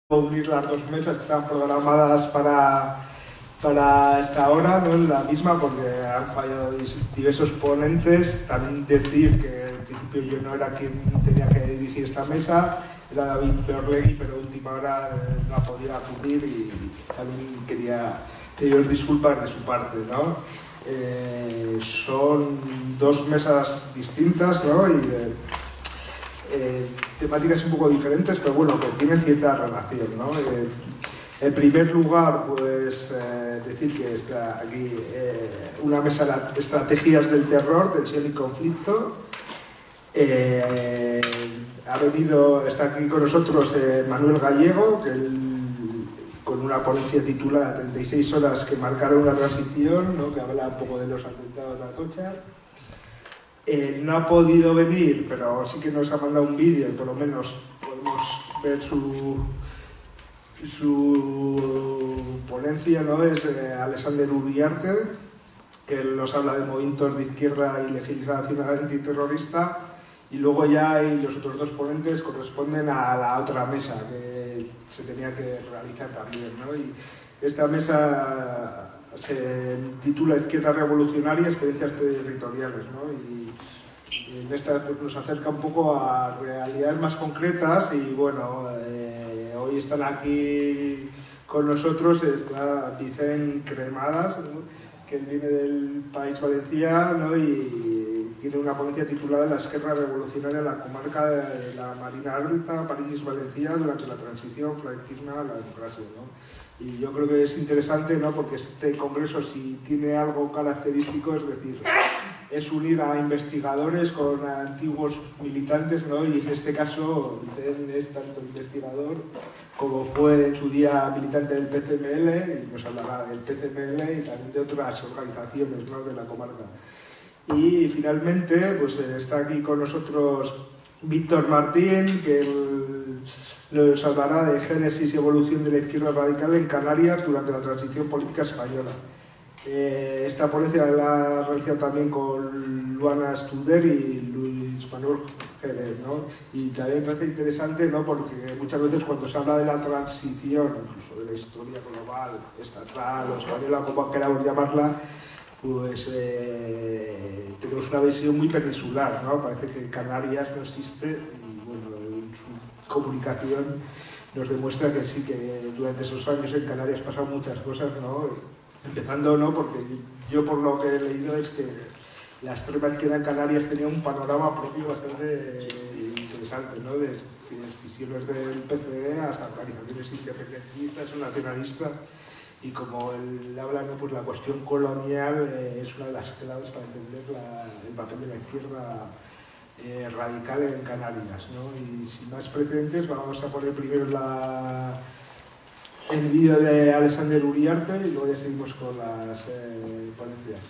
unir las dos mesas que estaban programadas para esta hora, no es la misma porque han fallado diversos ponentes. También decir que al principio yo no era quien tenía que dirigir esta mesa, era David Peorlegui, pero a última hora no ha podido acudir y también quería pedir disculpas de su parte, ¿no? Son dos mesas distintas, ¿no? Y temáticas un poco diferentes, pero bueno, que tienen cierta relación, ¿no? En primer lugar, pues decir que está aquí una mesa de estrategias del terror, tensión y conflicto. Está aquí con nosotros Manuel Gallego, que con una ponencia titulada 36 horas que marcaron una transición, ¿no? Que habla un poco de los atentados de Atocha. No ha podido venir, pero sí que nos ha mandado un vídeo y por lo menos podemos ver su ponencia, ¿no? Es Alexander Uriarte, que nos habla de movimientos de izquierda y legislación antiterrorista, y luego ya hay los otros dos ponentes corresponden a la otra mesa que se tenía que realizar también, ¿no? Y esta mesa se titula Izquierda Revolucionaria, experiencias territoriales, ¿no? Y en esta pues, nos acerca un poco a realidades más concretas y bueno, hoy están aquí con nosotros, está Vicent Cremades, ¿no? Que viene del País Valencià, ¿no? Y tiene una ponencia titulada La izquierda revolucionaria en la comarca de la Marina Alta, País Valencià, durante la transición franquismo a la democracia, ¿no? Y yo creo que es interesante, ¿no? Porque este congreso, si tiene algo característico, es decir, es unir a investigadores con antiguos militantes, ¿no? Y en este caso Vicent es tanto investigador como fue en su día militante del PCML, y nos hablará del PCML y también de otras organizaciones, ¿no? De la comarca. Y finalmente pues está aquí con nosotros Víctor Martín, que nos hablará de génesis y evolución de la izquierda radical en Canarias durante la transición política española. Esta ponencia la ha realizado también con Luana Studer y Luis Manuel Jerez, ¿no? Y también me parece interesante, ¿no? Porque muchas veces cuando se habla de la transición, incluso de la historia global, estatal o española, como queramos llamarla, pues tenemos una visión muy peninsular, ¿no? Parece que en Canarias no existe y bueno, en su comunicación nos demuestra que sí, que durante esos años en Canarias pasaron muchas cosas, ¿no? Empezando, ¿no? Porque yo por lo que he leído es que la extrema izquierda en Canarias tenía un panorama propio bastante interesante, ¿no? Desde escisiones del PCE hasta organizaciones independentistas o nacionalistas. Y como él habla, ¿no? Pues la cuestión colonial es una de las claves para entender el papel de la izquierda radical en Canarias, ¿no? Y sin más precedentes vamos a poner primero el vídeo de Alexander Uriarte y luego ya seguimos con las ponencias.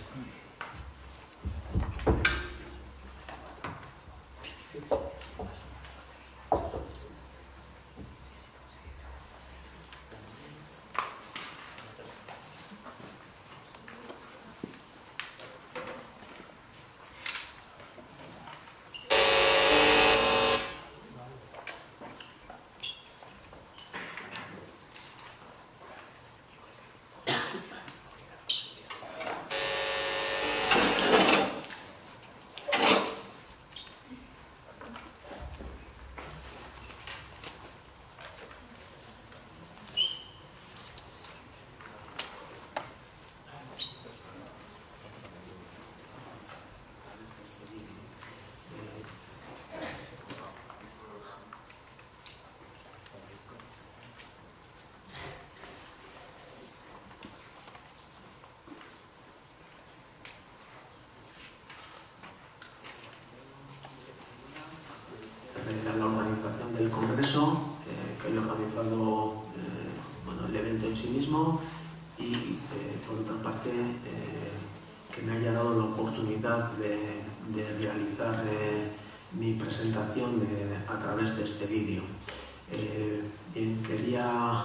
La organización del congreso, que haya organizado bueno, el evento en sí mismo y por otra parte que me haya dado la oportunidad de realizar mi presentación a través de este vídeo. Bien, quería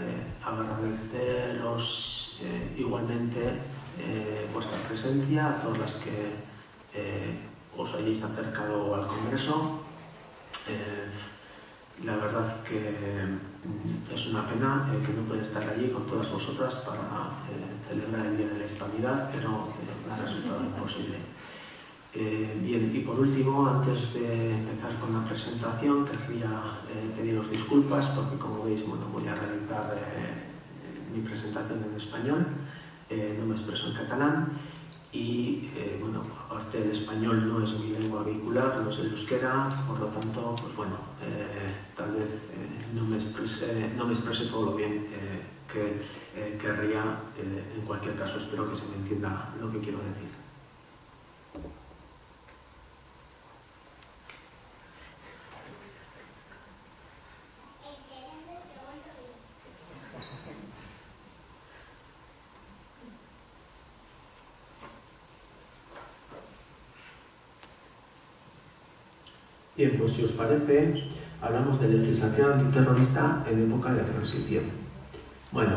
agradeceros igualmente vuestra presencia, a todas las que os hayáis acercado al congreso. La verdad que es una pena que no pueda estar allí con todas vosotras para celebrar el Día de la Hispanidad, pero ha resultado imposible. Bien, y por último, antes de empezar con la presentación, querría pediros disculpas porque, como veis, bueno, voy a realizar mi presentación en español, no me expreso en catalán y, bueno, aparte el español no es mi lengua vehicular, no es el euskera, por lo tanto, pues bueno, tal vez no me exprese todo lo bien que querría. En cualquier caso, espero que se me entienda lo que quiero decir. Bien, pues si os parece, hablamos de legislación antiterrorista en época de transición. Bueno,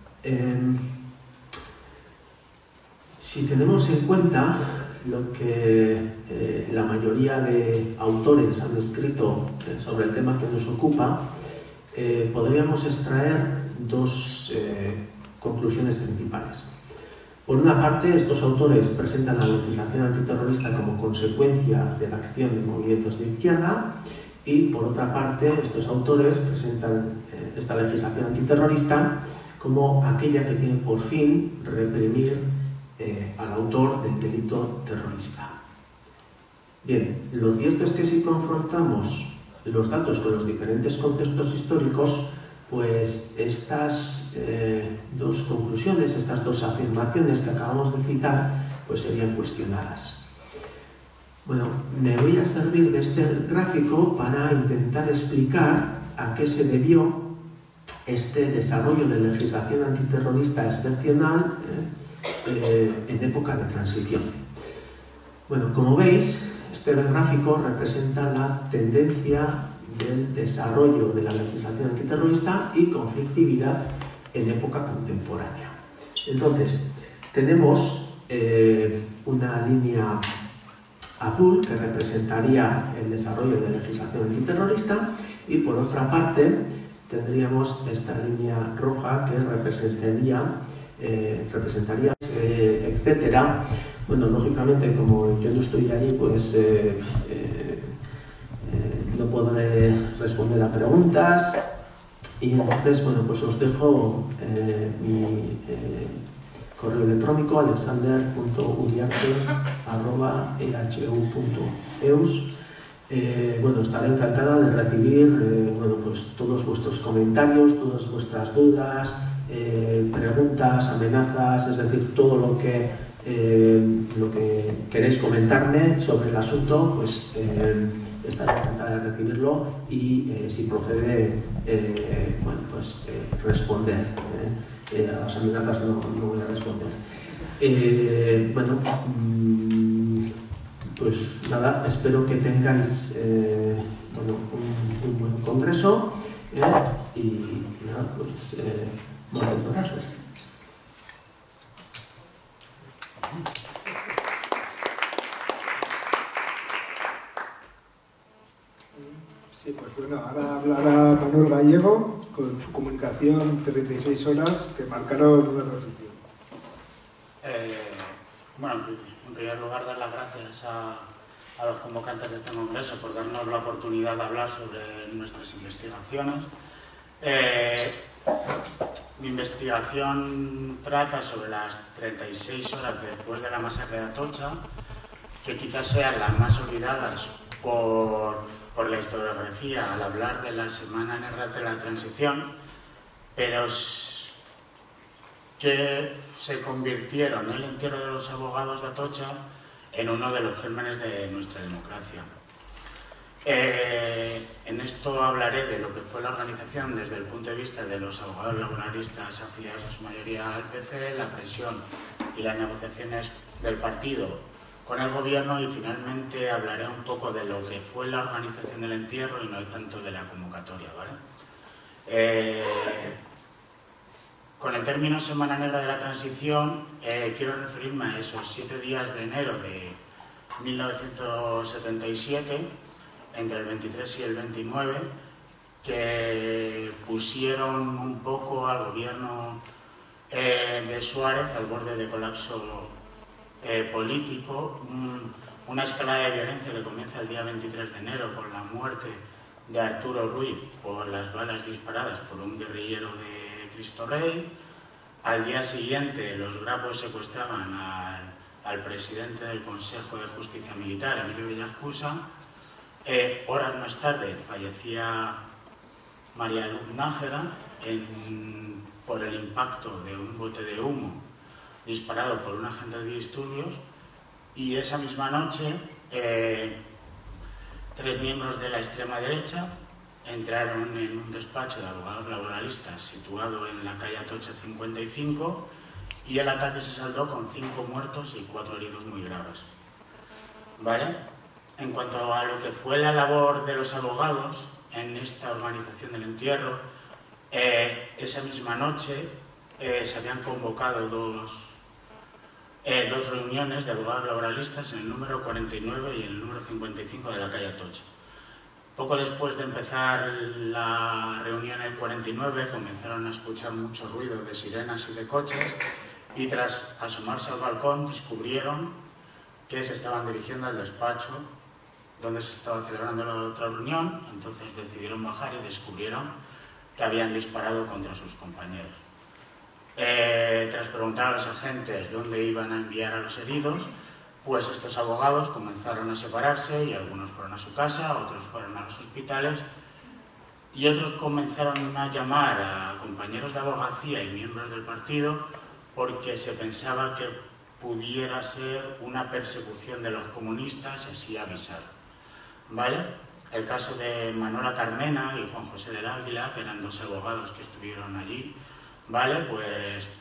si tenemos en cuenta lo que la mayoría de autores han escrito sobre el tema que nos ocupa, podríamos extraer dos conclusiones principales. Por una parte, estos autores presentan la legislación antiterrorista como consecuencia de la acción de movimientos de izquierda y, por otra parte, estos autores presentan esta legislación antiterrorista como aquella que tiene por fin reprimir al autor del delito terrorista. Bien, lo cierto es que si confrontamos los datos con los diferentes contextos históricos, pues estas dos conclusiones, estas dos afirmaciones que acabamos de citar, pues serían cuestionadas. Bueno, me voy a servir de este gráfico para intentar explicar a qué se debió este desarrollo de legislación antiterrorista excepcional en época de transición. Bueno, como veis, este gráfico representa la tendencia del desarrollo de la legislación antiterrorista y conflictividad en época contemporánea. Entonces, tenemos una línea azul que representaría el desarrollo de la legislación antiterrorista y, por otra parte, tendríamos esta línea roja que representaría etcétera. Bueno, lógicamente, como yo no estoy allí, pues no podré responder a preguntas y entonces, bueno, pues os dejo mi correo electrónico alexander.uriarte@ehu.eus. Bueno, estaré encantada de recibir bueno, pues todos vuestros comentarios, todas vuestras dudas, preguntas, amenazas, es decir, todo lo que queréis comentarme sobre el asunto, pues estaré encantada de recibirlo y si procede, bueno, pues responder. A las amenazas no voy a responder. Bueno, pues nada, espero que tengáis bueno, un buen congreso y nada, pues muchas gracias. Sí, pues bueno, ahora hablará Manuel Gallego con su comunicación 36 horas que marcaron una transición. Bueno, en primer lugar, dar las gracias a los convocantes de este congreso por darnos la oportunidad de hablar sobre nuestras investigaciones. Mi investigación trata sobre las 36 horas después de la masacre de Atocha, que quizás sean las más olvidadas por la historiografía al hablar de la Semana Negra de la Transición, pero que se convirtieron el entierro de los abogados de Atocha en uno de los gérmenes de nuestra democracia. En esto hablaré de lo que fue la organización desde el punto de vista de los abogados laboralistas afiliados en su mayoría al PC, la presión y las negociaciones del partido con el gobierno y finalmente hablaré un poco de lo que fue la organización del entierro y no tanto de la convocatoria, ¿vale? Con el término Semana Negra de la Transición quiero referirme a esos 7 días de enero de 1977, entre el 23 y el 29, que pusieron un poco al gobierno de Suárez al borde de colapso político, una escalada de violencia que comienza el día 23 de enero con la muerte de Arturo Ruiz por las balas disparadas por un guerrillero de Cristo Rey. Al día siguiente los grapos secuestraban al presidente del Consejo de Justicia Militar, Emilio Villascusa. Horas más tarde fallecía María Luz Nájera por el impacto de un bote de humo disparado por un agente de disturbios, y esa misma noche 3 miembros de la extrema derecha entraron en un despacho de abogados laboralistas situado en la calle Atocha 55 y el ataque se saldó con 5 muertos y 4 heridos muy graves. ¿Vale? En cuanto a lo que fue la labor de los abogados en esta organización del entierro, esa misma noche se habían convocado dos reuniones de abogados laboralistas en el número 49 y en el número 55 de la calle Atocha. Poco después de empezar la reunión en el 49 comenzaron a escuchar mucho ruido de sirenas y de coches, y tras asomarse al balcón descubrieron que se estaban dirigiendo al despacho donde se estaba celebrando la otra reunión. Entonces decidieron bajar y descubrieron que habían disparado contra sus compañeros. Tras preguntar a los agentes dónde iban a enviar a los heridos, pues estos abogados comenzaron a separarse y algunos fueron a su casa, otros fueron a los hospitales y otros comenzaron a llamar a compañeros de abogacía y miembros del partido porque se pensaba que pudiera ser una persecución de los comunistas y así avisar. ¿Vale? El caso de Manuela Carmena y Juan José del Águila, que eran 2 abogados que estuvieron allí, ¿vale? Pues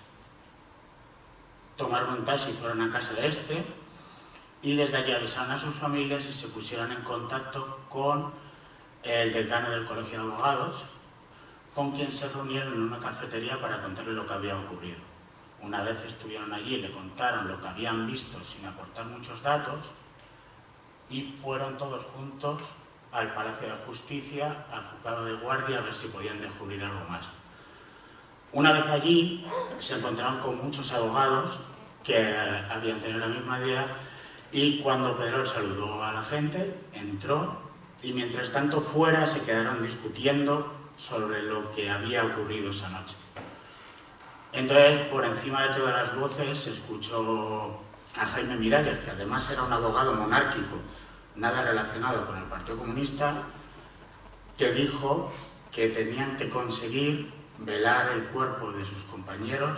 tomaron un taxi y fueron a casa de este, y desde allí avisaron a sus familias y se pusieron en contacto con el decano del Colegio de Abogados, con quien se reunieron en una cafetería para contarle lo que había ocurrido. Una vez estuvieron allí, le contaron lo que habían visto sin aportar muchos datos, y fueron todos juntos al Palacio de Justicia, al juzgado de guardia, a ver si podían descubrir algo más. Una vez allí, se encontraron con muchos abogados que habían tenido la misma idea, y cuando Pedrol saludó a la gente, entró, y mientras tanto fuera se quedaron discutiendo sobre lo que había ocurrido esa noche. Entonces, por encima de todas las voces, se escuchó a Jaime Miralles, que además era un abogado monárquico, nada relacionado con el Partido Comunista, que dijo que tenían que conseguir velar el cuerpo de sus compañeros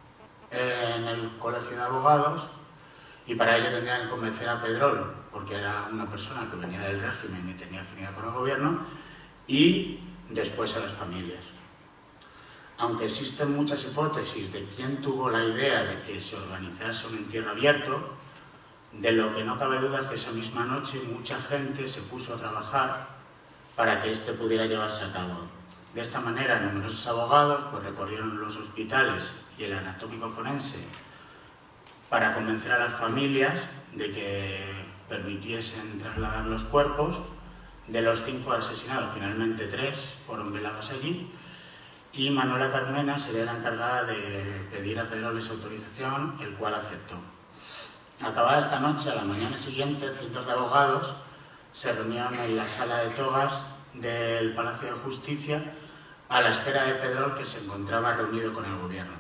en el Colegio de Abogados, y para ello tendrían que convencer a Pedrol, porque era una persona que venía del régimen y tenía afinidad con el gobierno, y después a las familias. Aunque existen muchas hipótesis de quién tuvo la idea de que se organizase un entierro abierto, de lo que no cabe duda es que esa misma noche mucha gente se puso a trabajar para que este pudiera llevarse a cabo. De esta manera, numerosos abogados pues, recorrieron los hospitales y el anatómico forense para convencer a las familias de que permitiesen trasladar los cuerpos. De los 5 asesinados, finalmente 3 fueron velados allí, y Manuela Carmena sería la encargada de pedir a Pedrol esa autorización, el cual aceptó. Acabada esta noche, a la mañana siguiente, cientos de abogados se reunieron en la sala de togas del Palacio de Justicia a la espera de Pedrol, que se encontraba reunido con el gobierno.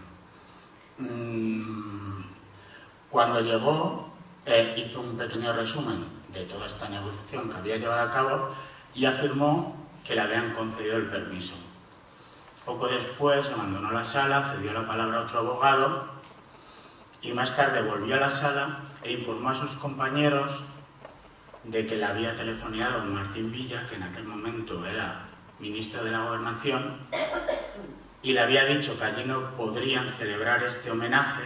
Cuando llegó, hizo un pequeño resumen de toda esta negociación que había llevado a cabo y afirmó que le habían concedido el permiso. Poco después abandonó la sala, cedió la palabra a otro abogado y más tarde volvió a la sala e informó a sus compañeros de que le había telefoneado don Martín Villa, que en aquel momento era ministro de la Gobernación, y le había dicho que allí no podrían celebrar este homenaje,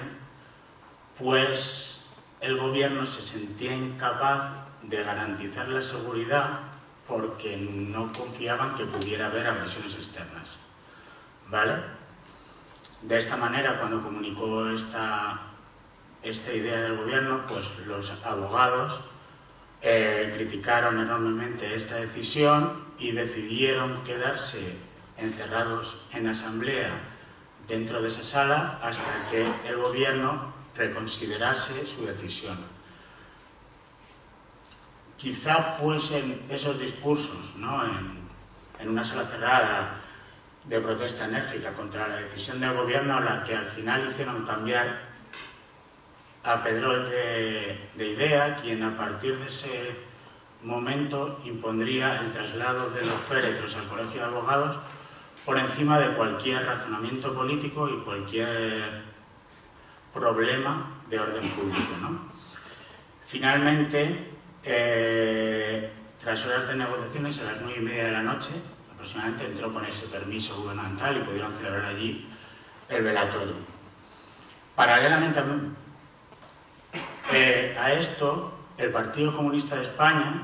pues el gobierno se sentía incapaz de garantizar la seguridad porque no confiaban que pudiera haber agresiones externas. ¿Vale? De esta manera, cuando comunicó esta idea del gobierno, pues los abogados criticaron enormemente esta decisión y decidieron quedarse encerrados en asamblea dentro de esa sala hasta que el gobierno reconsiderase su decisión. Quizá fuesen esos discursos, ¿no?, en una sala cerrada de protesta enérgica contra la decisión del gobierno la que al final hicieron cambiar a Pedrol de idea, quien a partir de ese momento impondría el traslado de los féretros al Colegio de Abogados por encima de cualquier razonamiento político y cualquier problema de orden público, ¿no? Finalmente, tras horas de negociaciones, a las 9:30 de la noche, aproximadamente, entró con ese permiso gubernamental y pudieron celebrar allí el velatorio. Paralelamente a esto, el Partido Comunista de España,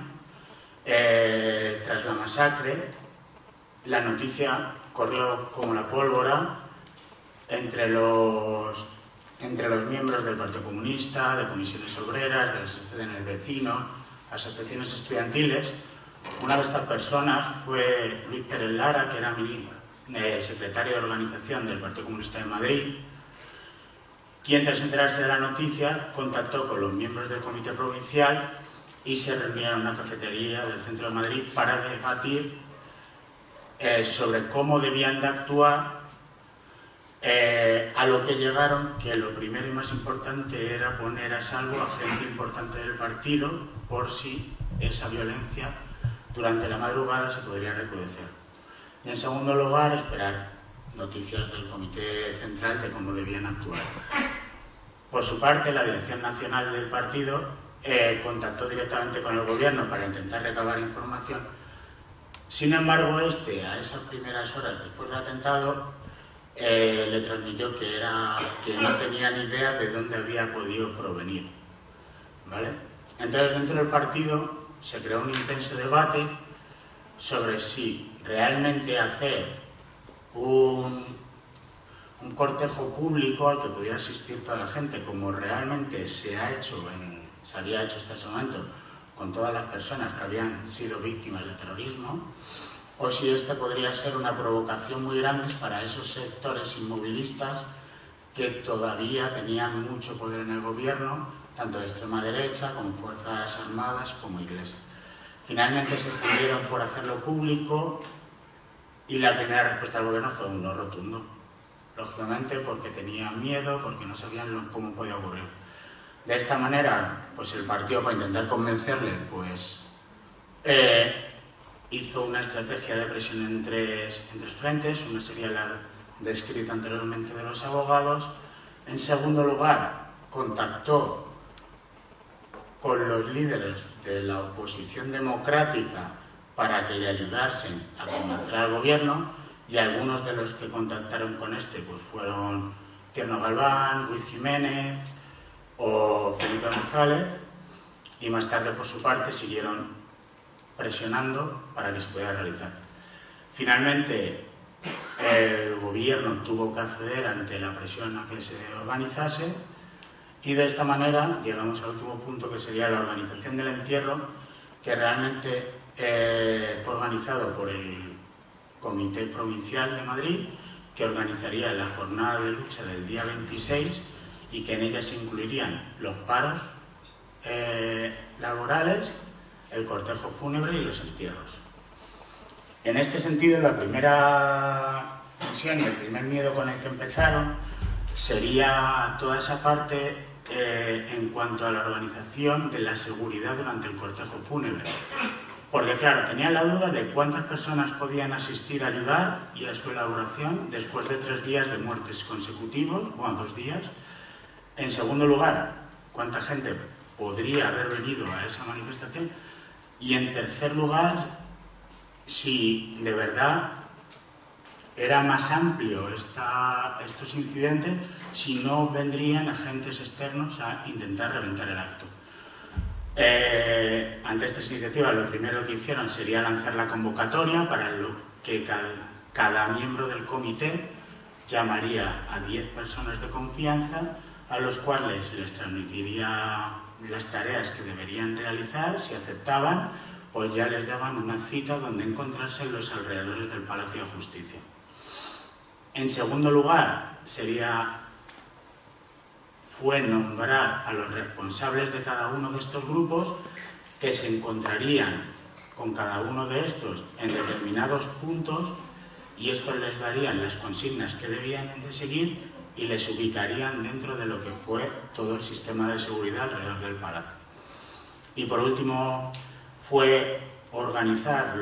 tras la masacre, la noticia corrió como la pólvora entre los miembros del Partido Comunista, de comisiones obreras, de las asociaciones de vecinos, asociaciones estudiantiles. Una de estas personas fue Luis Pérez Lara, que era secretario de organización del Partido Comunista de Madrid, quien, tras enterarse de la noticia, contactó con los miembros del comité provincial y se reunieron en una cafetería del centro de Madrid para debatir sobre cómo debían de actuar, a lo que llegaron que lo primero y más importante era poner a salvo a gente importante del partido por si esa violencia durante la madrugada se podría recrudecer. Y en segundo lugar, esperar noticias del Comité Central de cómo debían actuar. Por su parte, la Dirección Nacional del partido contactó directamente con el gobierno para intentar recabar información. Sin embargo, a esas primeras horas después del atentado, le transmitió que no tenía ni idea de dónde había podido provenir, ¿vale? Entonces, dentro del partido se creó un intenso debate sobre si realmente hacer un cortejo público al que pudiera asistir toda la gente, como realmente se había hecho hasta ese momento con todas las personas que habían sido víctimas de terrorismo, o si esta podría ser una provocación muy grande para esos sectores inmovilistas que todavía tenían mucho poder en el gobierno, tanto de extrema derecha como fuerzas armadas como iglesia. Finalmente se decidieron por hacerlo público y la primera respuesta del gobierno fue un no rotundo. Lógicamente porque tenían miedo, porque no sabían cómo podía ocurrir. De esta manera, pues el partido, para intentar convencerle, pues hizo una estrategia de presión en tres frentes. Una sería la descrita anteriormente de los abogados. En segundo lugar, contactó con los líderes de la oposición democrática para que le ayudasen a convencer al gobierno, y algunos de los que contactaron con pues fueron Tierno Galván, Ruiz Jiménez o Felipe González, y más tarde por su parte siguieron presionando para que se pudiera realizar. Finalmente el gobierno tuvo que acceder ante la presión a que se organizase, y de esta manera llegamos al último punto, que sería la organización del entierro, que realmente fue organizado por el Comité Provincial de Madrid, que organizaría la jornada de lucha del día 26 y que en ella se incluirían los paros laborales, el cortejo fúnebre y los entierros. En este sentido, la primera tensión y el primer miedo con el que empezaron sería toda esa parte en cuanto a la organización de la seguridad durante el cortejo fúnebre. Porque, claro, tenían la duda de cuántas personas podían asistir a ayudar y a su elaboración después de 3 días de muertes consecutivos, bueno, 2 días. En segundo lugar, cuánta gente podría haber venido a esa manifestación. Y en tercer lugar, si de verdad era más amplio estos incidentes, si no vendrían agentes externos a intentar reventar el acto. Ante estas iniciativas, lo primero que hicieron sería lanzar la convocatoria, para lo que cada miembro del comité llamaría a 10 personas de confianza, a los cuales les transmitiría las tareas que deberían realizar. Si aceptaban, pues ya les daban una cita donde encontrarse en los alrededores del Palacio de Justicia. En segundo lugar, fue nombrar a los responsables de cada uno de estos grupos, que se encontrarían con cada uno de estos en determinados puntos, y estos les darían las consignas que debían de seguir y les ubicarían dentro de lo que fue todo el sistema de seguridad alrededor del palacio. Y por último, fue organizar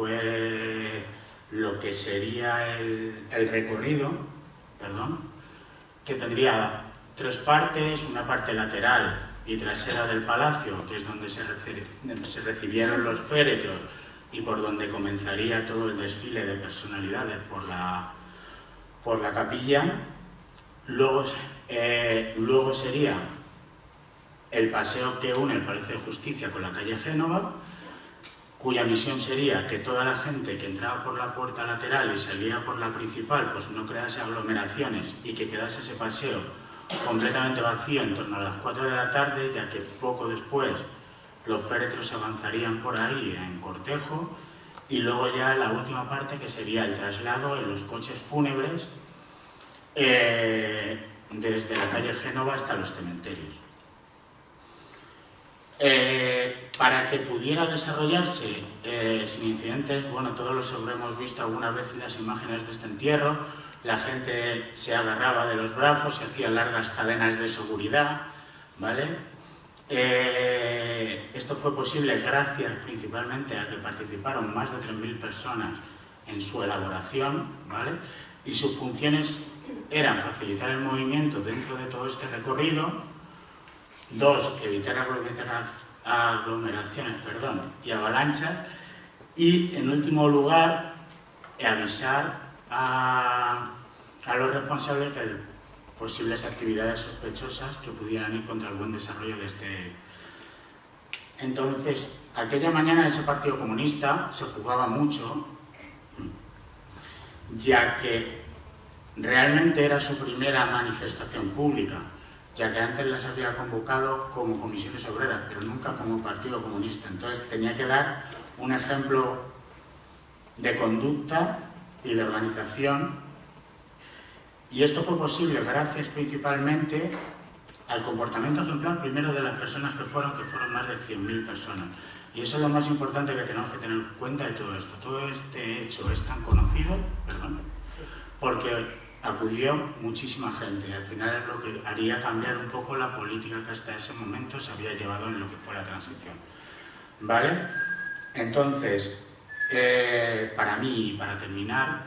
lo que sería el recorrido, que tendría 3 partes: una parte lateral y trasera del palacio, que es donde se recibieron los féretros y por donde comenzaría todo el desfile de personalidades por la capilla. Luego sería el paseo que une el Palacio de Justicia con la calle Génova, cuya misión sería que toda la gente que entraba por la puerta lateral y salía por la principal pues no crease aglomeraciones y que quedase ese paseo completamente vacío en torno a las 4 de la tarde, ya que poco después los féretros avanzarían por ahí en cortejo, y luego ya la última parte, que sería el traslado en los coches fúnebres desde la calle Génova hasta los cementerios. Para que pudiera desarrollarse sin incidentes, bueno, todos los habremos visto alguna vez las imágenes de este entierro. La gente se agarraba de los brazos, se hacían largas cadenas de seguridad, ¿vale? Esto fue posible gracias principalmente a que participaron más de 3.000 personas en su elaboración, ¿vale? Y sus funciones eran facilitar el movimiento dentro de todo este recorrido. 2, evitar aglomeraciones y avalanchas. Y, en último lugar, avisar a los responsables de posibles actividades sospechosas que pudieran ir contra el buen desarrollo de este. Entonces, aquella mañana ese Partido Comunista se jugaba mucho, ya que realmente era su primera manifestación pública, ya que antes las había convocado como comisiones obreras, pero nunca como Partido Comunista. Entonces tenía que dar un ejemplo de conducta y de organización, y esto fue posible gracias principalmente al comportamiento ejemplar primero de las personas que fueron más de 100.000 personas. Y eso es lo más importante que tenemos que tener en cuenta de todo esto. Todo este hecho es tan conocido, porque acudió muchísima gente, y al final es lo que haría cambiar un poco la política que hasta ese momento se había llevado en lo que fue la transición, ¿vale? Entonces, para mí, y para terminar,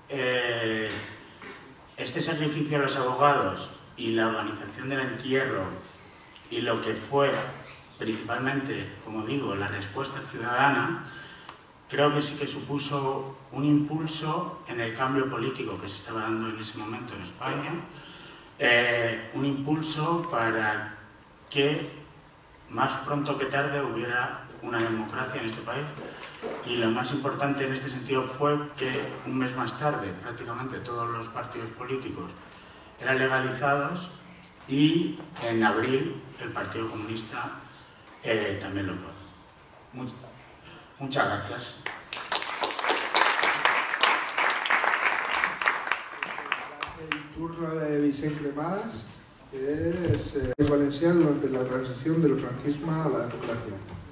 este sacrificio de los abogados y la organización del entierro y lo que fue principalmente, como digo, la respuesta ciudadana, creo que sí que supuso un impulso en el cambio político que se estaba dando en ese momento en España, un impulso para que más pronto que tarde hubiera una democracia en este país. Y lo más importante en este sentido fue que un mes más tarde prácticamente todos los partidos políticos eran legalizados, y en abril el Partido Comunista también lo fue. Muchas gracias. El turno de Vicent Cremades, que es valencià durante la transición del franquismo a la democracia.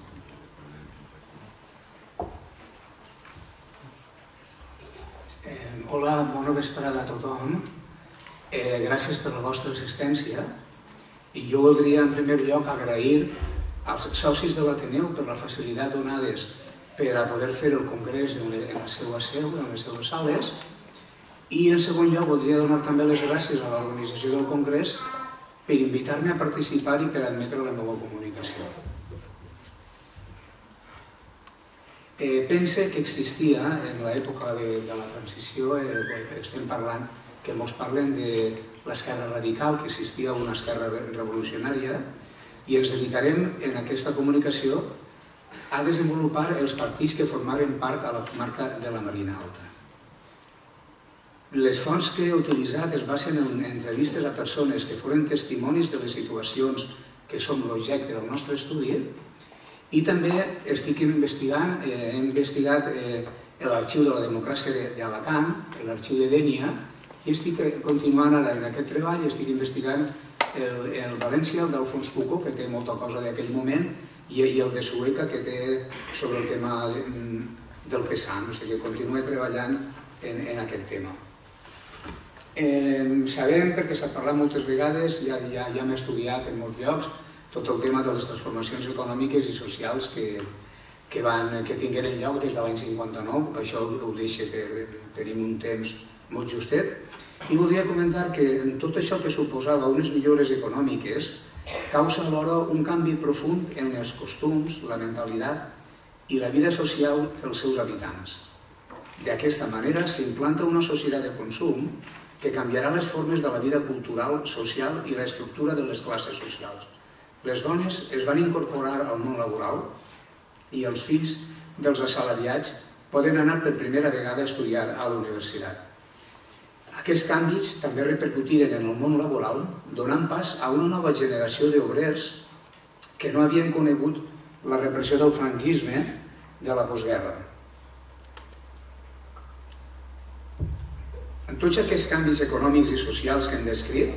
Hola, bona vesprada a tothom. Gràcies per la vostra assistència. I jo voldria, en primer lloc, agrair als socis de l'Ateneu per la facilitat donades per a poder fer el congrés en la seva seu, en les seues sales. I, en segon lloc, voldria donar també les gràcies a l'organització del congrés per invitar-me a participar i per admetre la meva comunicació. Pense que existia, en l'època de la transició, estem parlant, que molts parlen de l'esquerra radical, que existia una esquerra revolucionària, i ens dedicarem en aquesta comunicació a desenvolupar els partits que formaven part a la comarca de la Marina Alta. Les fonts que he utilitzat es basen en entrevistes a persones que foren testimonis de les situacions que són l'objecte del nostre estudi, i també estic investigant, he investigat l'arxiu de la democràcia d'Alacant, l'arxiu de Dénia, i estic continuant ara en aquest treball, estic investigant el València, el d'Alfons Cuco, que té molta cosa d'aquell moment, i el de Sueca, que té sobre el tema del pesant, o sigui que continuo treballant en aquest tema. Sabem, perquè s'ha parlat moltes vegades, ja hem estudiat en molts llocs, tot el tema de les transformacions econòmiques i socials que tingueren lloc des de l'any 59, això ho deixa que tenim un temps molt justet, i voldria comentar que en tot això que suposava unes millores econòmiques causa alhora un canvi profund en els costums, la mentalitat i la vida social dels seus habitants. D'aquesta manera s'implanta una societat de consum que canviarà les formes de la vida cultural, social i l'estructura de les classes socials. Les dones es van incorporar al món laboral i els fills dels assalariats poden anar per primera vegada a estudiar a la universitat. Aquests canvis també repercutiren en el món laboral, donant pas a una nova generació d'obrers que no havien conegut la repressió del franquisme de la postguerra. En tots aquests canvis econòmics i socials que hem descrit,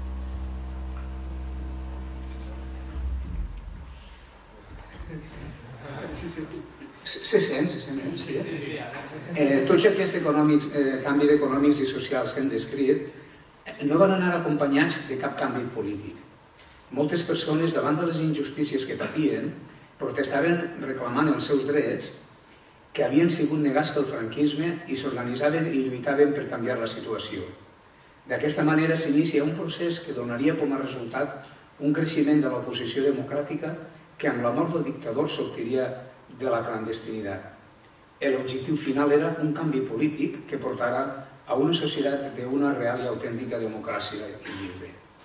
se sent? Tots aquests canvis econòmics i socials que hem descrit no van anar acompanyats de cap canvi polític. Moltes persones, davant de les injustícies que patien, protestaven reclamant els seus drets que havien sigut negats pel franquisme i s'organitzaven i lluitaven per canviar la situació. D'aquesta manera s'inicia un procés que donaria com a resultat un creixement de l'oposició democràtica que amb la mort del dictador sortiria de la clandestinitat. L'objectiu final era un canvi polític que portarà a una societat d'una real i autèntica democràcia i lliure.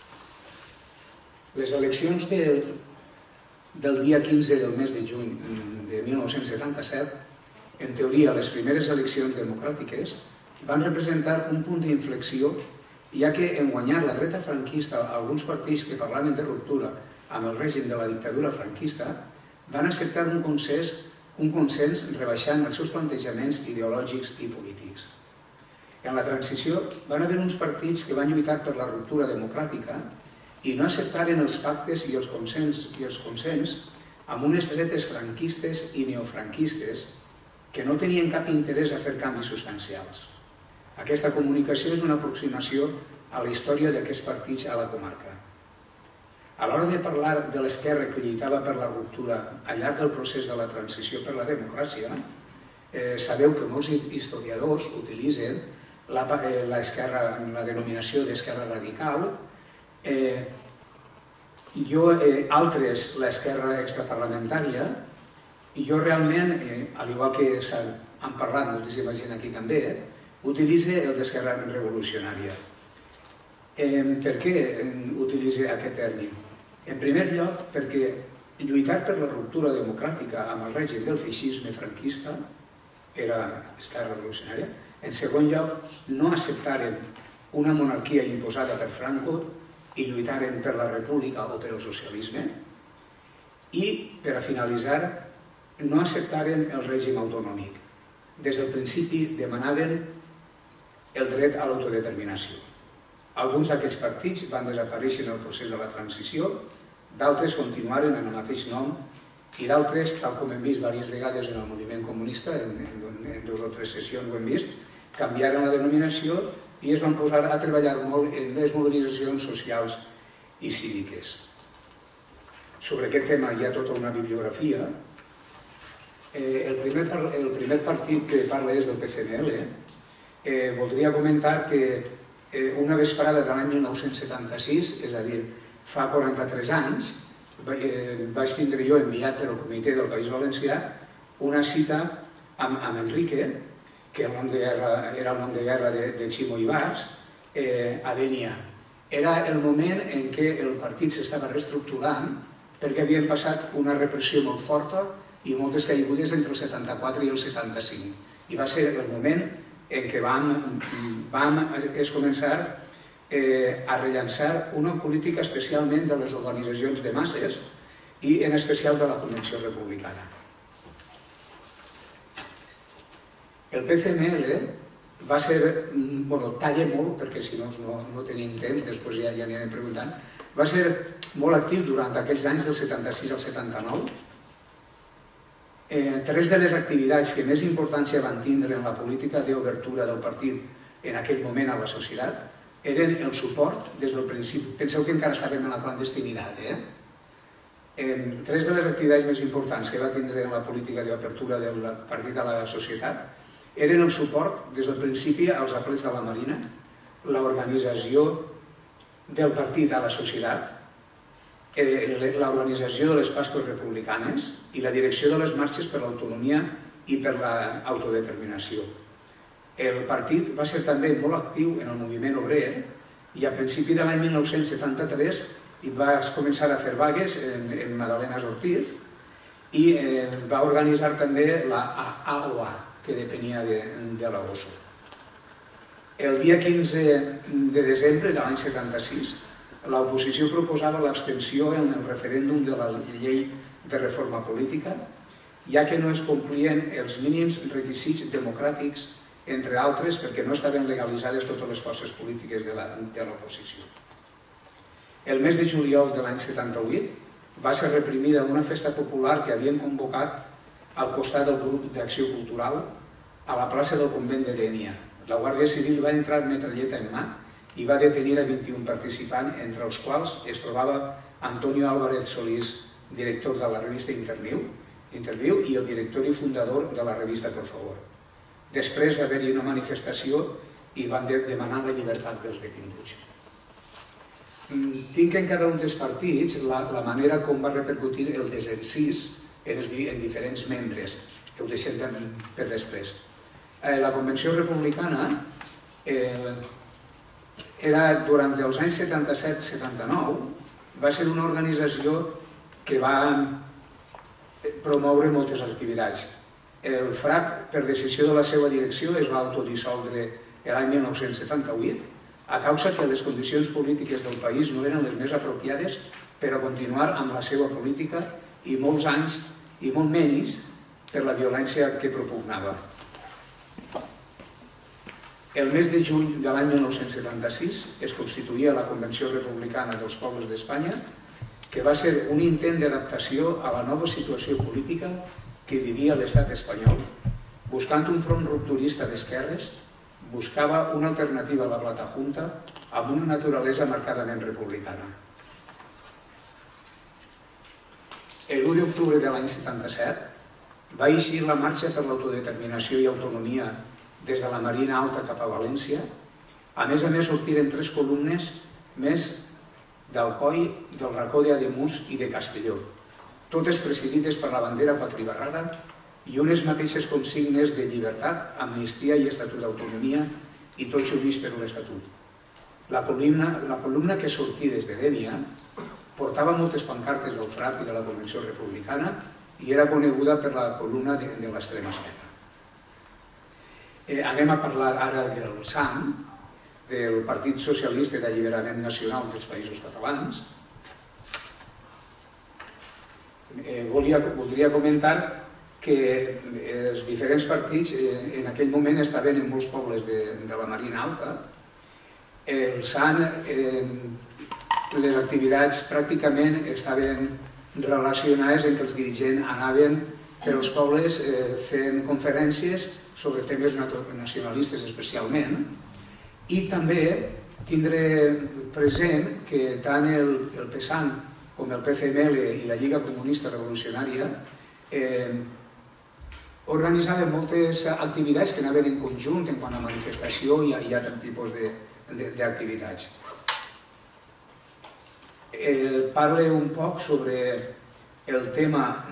Les eleccions del dia 15 del mes de juny de 1977, en teoria les primeres eleccions democràtiques, van representar un punt d'inflexió, ja que en guanyar la dreta franquista alguns partits que parlaven de ruptura amb el règim de la dictadura franquista van acceptar un consens rebaixant els seus plantejaments ideològics i polítics. En la transició van haver uns partits que van lluitar per la ruptura democràtica i no acceptaren els pactes i els consens amb unes dretes franquistes i neofranquistes que no tenien cap interès a fer canvis substancials. Aquesta comunicació és una aproximació a la història d'aquests partits a la comarca. A l'hora de parlar de l'esquerra que lluitava per la ruptura al llarg del procés de la transició per la democràcia, sabeu que molts historiadors utilitzen la denominació d'esquerra radical, altres l'esquerra extraparlamentària, i jo realment, al igual que han parlat moltíssima gent aquí també, utilitzo el d'esquerra revolucionària. Per què utilitzo aquest terme? En primer lloc, perquè lluitar per la ruptura democràtica amb el règim del feixisme franquista era esquerra revolucionària. En segon lloc, no acceptaren una monarquia imposada per Franco i lluitaren per la república o per el socialisme. I, per a finalitzar, no acceptaren el règim autonòmic. Des del principi demanaven el dret a l'autodeterminació. Alguns d'aquests partits van desaparèixer en el procés de la transició, d'altres continuaren en el mateix nom i d'altres, tal com hem vist diverses vegades en el moviment comunista, en 2 o 3 sessions ho hem vist, canviaren la denominació i es van posar a treballar molt en les mobilitzacions socials i cíviques. Sobre aquest tema hi ha tota una bibliografia. El primer partit que parla és del PCML. Voldria comentar que una vesprada de l'any 1976, és a dir, fa 43 anys, vaig tindre jo enviat per al Comitè del País Valencià una cita amb Enrique, que era el nom de guerra de Ximo Ibarz, a Dénia. Era el moment en què el partit s'estava reestructurant perquè havien passat una repressió molt forta i moltes caigudes entre el 74 i el 75. I va ser el moment en què vam començar a rellançar una política especialment de les organitzacions de masses i en especial de la Convenció Republicana. El PCML va ser, talla molt, perquè si no tenim temps, després ja anirem preguntant, va ser molt actiu durant aquells anys del 76 al 79. Tres de les activitats que més importància van tindre en la política d'obertura del partit en aquell moment a la societat eren el suport des del principi. Penseu que encara estàvem en la clandestinitat. Tres de les activitats més importants que va tindre en la política d'obertura del partit a la societat eren el suport des del principi als apels de la Marina, l'organització del partit a la societat, l'organització de les Pasqües republicanes i la direcció de les marxes per l'autonomia i per l'autodeterminació. El partit va ser també molt actiu en el moviment obrer i a principi de l'any 1973 va començar a fer vagues en Madalenas Ortiz i va organitzar també la AOA, que depenia de la OSO. El dia 15 de desembre de l'any 76, l'oposició proposava l'abstenció en el referèndum de la llei de reforma política, ja que no es complien els mínims requisits democràtics, entre altres perquè no estaven legalitzades totes les forces polítiques de l'oposició. El mes de juliol de l'any 78 va ser reprimida una festa popular que havien convocat al costat del grup d'Acció Cultural a la plaça del convent de Dénia. La Guàrdia Civil va entrar amb metralleta en mà i va detenir a 21 participants, entre els quals es trobava Antonio Álvarez Solís, director de la revista Interviu, i el director i fundador de la revista Por Favor. Després va haver-hi una manifestació i van demanar la llibertat dels detinguts. Tinc en cada un dels partits la manera com va repercutir el desencís en diferents membres, que ho deixem per després. La Convenció Republicana durant els anys 77-79 va ser una organització que va promoure moltes activitats. El FRAP, per decisió de la seva direcció, es va autodissoldre l'any 1978 a causa que les condicions polítiques del país no eren les més apropiades per a continuar amb la seva política i molts anys i molt menys per la violència que propugnava. El mes de juny de l'any 1976 es constituïa la Convenció Republicana dels Pobles d'Espanya, que va ser un intent d'adaptació a la nova situació política que vivia l'estat espanyol, buscant un front rupturista d'esquerres, buscava una alternativa a la Plata Junta amb una naturalesa marcadament republicana. L'1 d'octubre de l'any 77 va eixir la marxa per l'autodeterminació i autonomia des de la Marina Alta cap a València. A més, sortiren 3 columnes més d'Alcoi, del Racó d'Ademús i de Castelló, totes presidides per la bandera quatribarrada i unes mateixes consignes de llibertat, amnistia i estatut d'autonomia, i tots units per l'Estatut. La columna que sortia des de Dénia portava moltes pancartes del FRAP i de la Convenció Republicana i era coneguda per la columna de l'extrema esquerra. Anem a parlar ara del SAN, del Partit Socialista d'Alliberament Nacional dels Països Catalans. Voldria comentar que els diferents partits en aquell moment estaven en molts pobles de la Marina Alta. El SAN, les activitats pràcticament estaven relacionades en què els dirigents anaven per als pobles fent conferències sobre temes nacionalistes especialment, i també tindre present que tant el PSAN com el PCML i la Lliga Comunista Revolucionària organitzaven moltes activitats que anaven en conjunt en quant a manifestació i altres tipus d'activitats. Parle un poc sobre el tema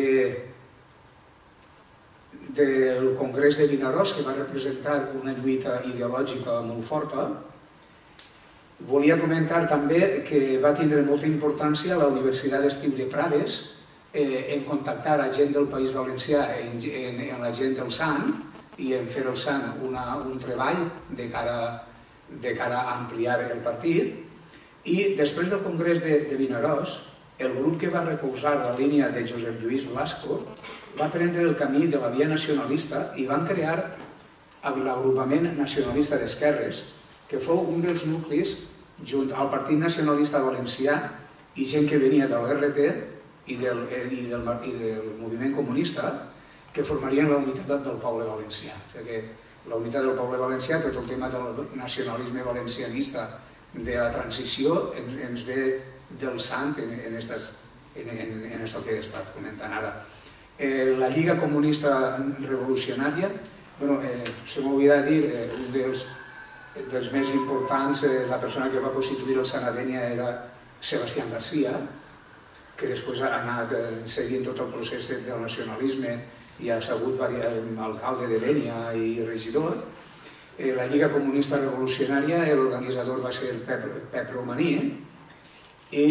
del Congrés de Vinaròs, que va representar una lluita ideològica molt forta. Volia comentar també que va tindre molta importància la Universitat Estiu de Prades en contactar a gent del País Valencià, en la gent del SAN, i en fer el SAN un treball de cara de cara a ampliar el partit. I després del Congrés de Vinaròs, el grup que va recolzar la línia de Josep Lluís Blasco va prendre el camí de la via nacionalista i van crear l'Agrupament Nacionalista d'Esquerres, que fou un dels nuclis, junt al Partit Nacionalista Valencià i gent que venia de l'RT i del moviment comunista, que formarien la unitat del poble valencià. La unitat del poble valencià, tot el tema del nacionalisme valencianista de la transició ens ve del sang en això que he estat comentant ara. La Lliga Comunista Revolucionària, se m'oblida dir, un dels més importants, la persona que va constituir el Sanadenia era Sebastián García, que després ha anat seguint tot el procés del nacionalisme i ha sigut alcalde de Dénia i regidor. La Lliga Comunista Revolucionària, l'organitzador va ser Pep Romaní, i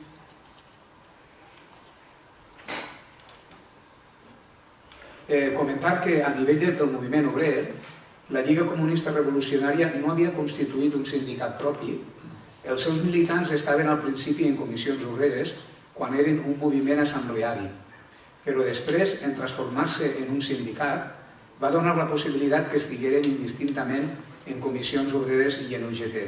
comentar que a nivell del moviment obrer, la Lliga Comunista Revolucionària no havia constituït un sindicat propi. Els seus militants estaven al principi en comissions obreres quan eren un moviment assembleari, però després, en transformar-se en un sindicat, va donar la possibilitat que estigueren indistintament en comissions obreres i en UGT.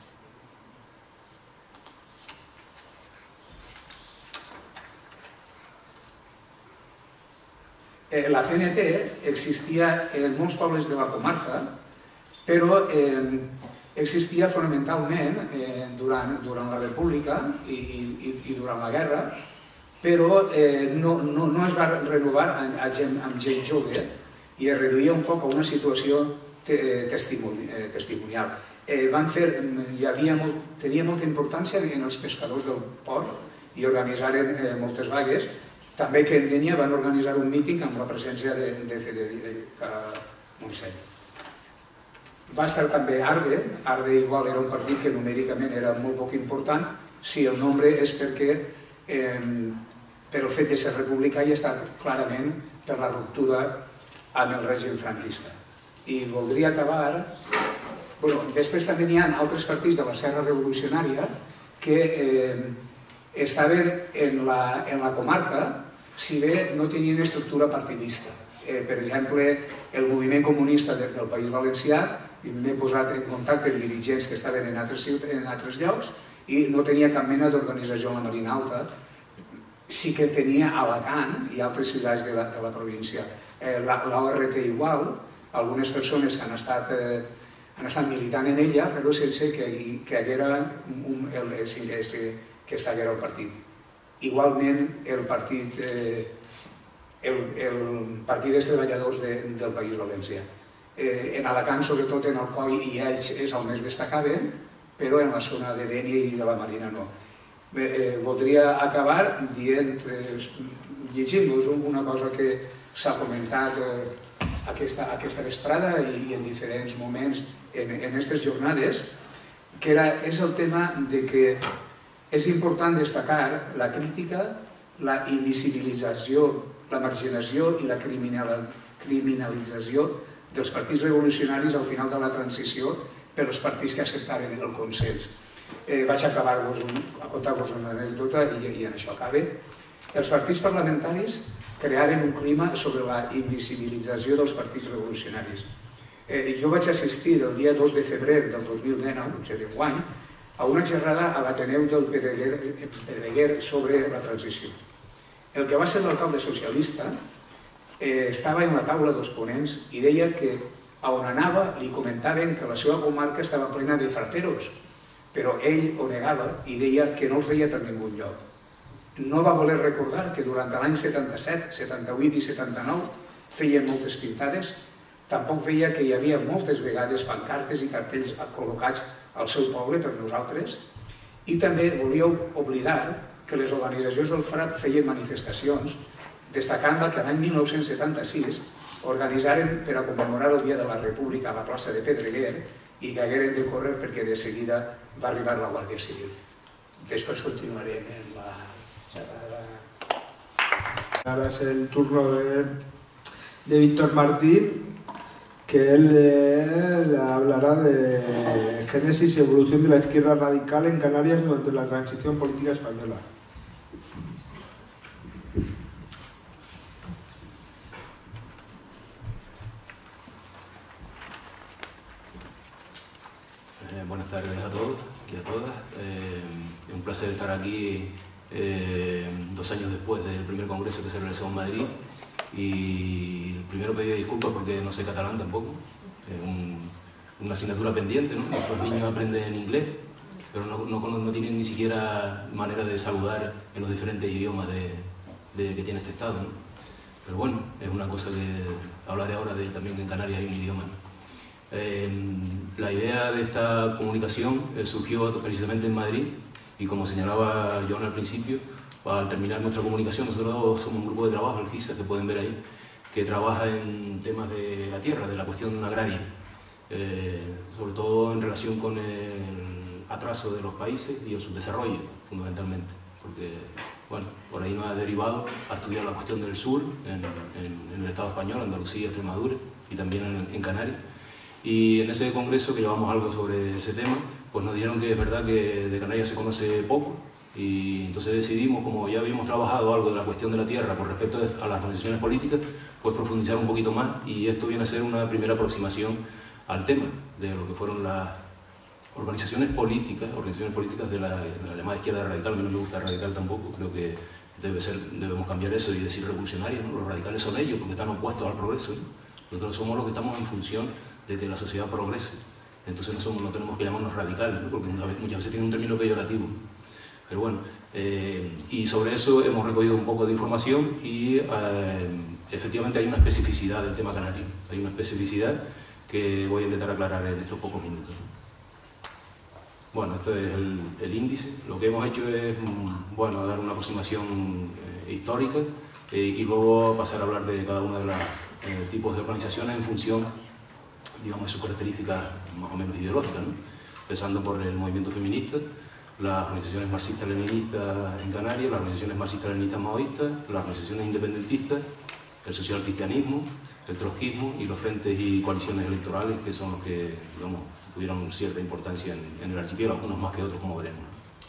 La CNT existia en molts pobles de la comarca, però existia fonamentalment durant la República i durant la guerra, però no es va renovar amb gent jove i es reduïa un poc a una situació testimonial. Tenia molta importància en els pescadors del port i organitzaren moltes vagues. També que en Dénia van organitzar un míting amb la presència de Federica Montseny. Va estar també Arde. Arde igual era un partit que numèricament era molt poc important, si el nombre és perquè per el fet de ser republicà i estar clarament per la ruptura amb el règim franquista. I voldria acabar... Després també n'hi ha altres partits de la Serra Revolucionària que estaven en la comarca, si bé no tenien estructura partidista. Per exemple, el moviment comunista del País Valencià, m'he posat en contacte amb dirigents que estaven en altres llocs i no tenia cap mena d'organització a la Marina Alta. Sí que tenia Alacant i altres ciutats de la província. L'ORT igual, algunes persones que han estat militant en ella, però sense que haguera que estiguera el partit. Igualment, el partit dels treballadors del País Valencià. En Alacant, sobretot en Alcoi i Elx, és el més destacaven, però en la zona de Dénia i de la Marina no. Voldria acabar llegint-vos una cosa que s'ha comentat aquesta vesprada i en diferents moments en aquestes jornades, que és el tema que és important destacar la crítica, la invisibilització, la marginació i la criminalització dels partits revolucionaris al final de la transició per als partits que acceptaren el consens. Vaig acabar a contar-vos una anècdota i en això acabe. Els partits parlamentaris crearen un clima sobre la invisibilització dels partits revolucionaris. Jo vaig assistir el dia 2 de febrer del 2019, d'enguany, a una xerrada a l'Ateneu del Pedreguer sobre la transició. El que va ser l'alcalde socialista estava en la taula dels ponents i deia que a on anava li comentaven que la seva comarca estava plena de frateros, però ell ho negava i deia que no els veia per ningú lloc. No va voler recordar que durant l'any 77, 78 i 79 feien moltes pintades, tampoc veia que hi havia moltes vegades pancartes i cartells col·locats al seu poble per nosaltres, i també volíeu oblidar que les organitzacions del FRAP feien manifestacions, destacant que l'any 1976 organitzaren per a commemorar el Dia de la República a la plaça de Pedreguer i que hagueren de córrer perquè de seguida va arribar la Guàrdia Civil. Després continuarem en la xerrada. Ahora es el turno de Víctor Martín, que él hablará de génesis y evolución de la izquierda radical en Canarias durante la transición política española. Buenas tardes a todos y a todas. Es un placer estar aquí 2 años después del primer congreso que se realizó en Madrid. Y primero pedir disculpas porque no sé catalán tampoco. Una asignatura pendiente, ¿no? Los niños aprenden inglés, pero no tienen ni siquiera manera de saludar en los diferentes idiomas que tiene este Estado, ¿no? Pero bueno, es una cosa que hablaré ahora de también que en Canarias hay un idioma, ¿no? La idea de esta comunicación surgió precisamente en Madrid y como señalaba John al principio, al terminar nuestra comunicación, nosotros somos un grupo de trabajo, el GISA, que pueden ver ahí, que trabaja en temas de la tierra, de la cuestión agraria, sobre todo en relación con el atraso de los países y el subdesarrollo, fundamentalmente, porque bueno, por ahí nos ha derivado a estudiar la cuestión del sur, en el Estado español, Andalucía, Extremadura y también en Canarias. Y en ese congreso, que llevamos algo sobre ese tema, pues nos dijeron que es verdad que de Canarias se conoce poco, y entonces decidimos, como ya habíamos trabajado algo de la cuestión de la tierra con respecto a las organizaciones políticas, pues profundizar un poquito más, y esto viene a ser una primera aproximación al tema de lo que fueron las organizaciones políticas de la llamada izquierda radical. A mí no me gusta radical tampoco, creo que debemos cambiar eso y decir revolucionario, ¿no? Los radicales son ellos, porque están opuestos al progreso, ¿no? Nosotros somos los que estamos en función de que la sociedad progrese, entonces no tenemos que llamarnos radicales, ¿no? Porque muchas veces tiene un término peyorativo. Pero bueno, y sobre eso hemos recogido un poco de información y efectivamente hay una especificidad del tema canario, hay una especificidad que voy a intentar aclarar en estos pocos minutos. Bueno, este es el índice. Lo que hemos hecho es, bueno, dar una aproximación histórica y luego pasar a hablar de cada uno de los tipos de organizaciones en función, digamos, de sus características más o menos ideológicas, ¿no? Empezando por el movimiento feminista, las organizaciones marxistas-leninistas en Canarias, las organizaciones marxistas-leninistas maoístas, las organizaciones independentistas, el socialcristianismo, el trotskismo y los frentes y coaliciones electorales, que son los que, digamos, tuvieron cierta importancia en el archipiélago, unos más que otros, como veremos.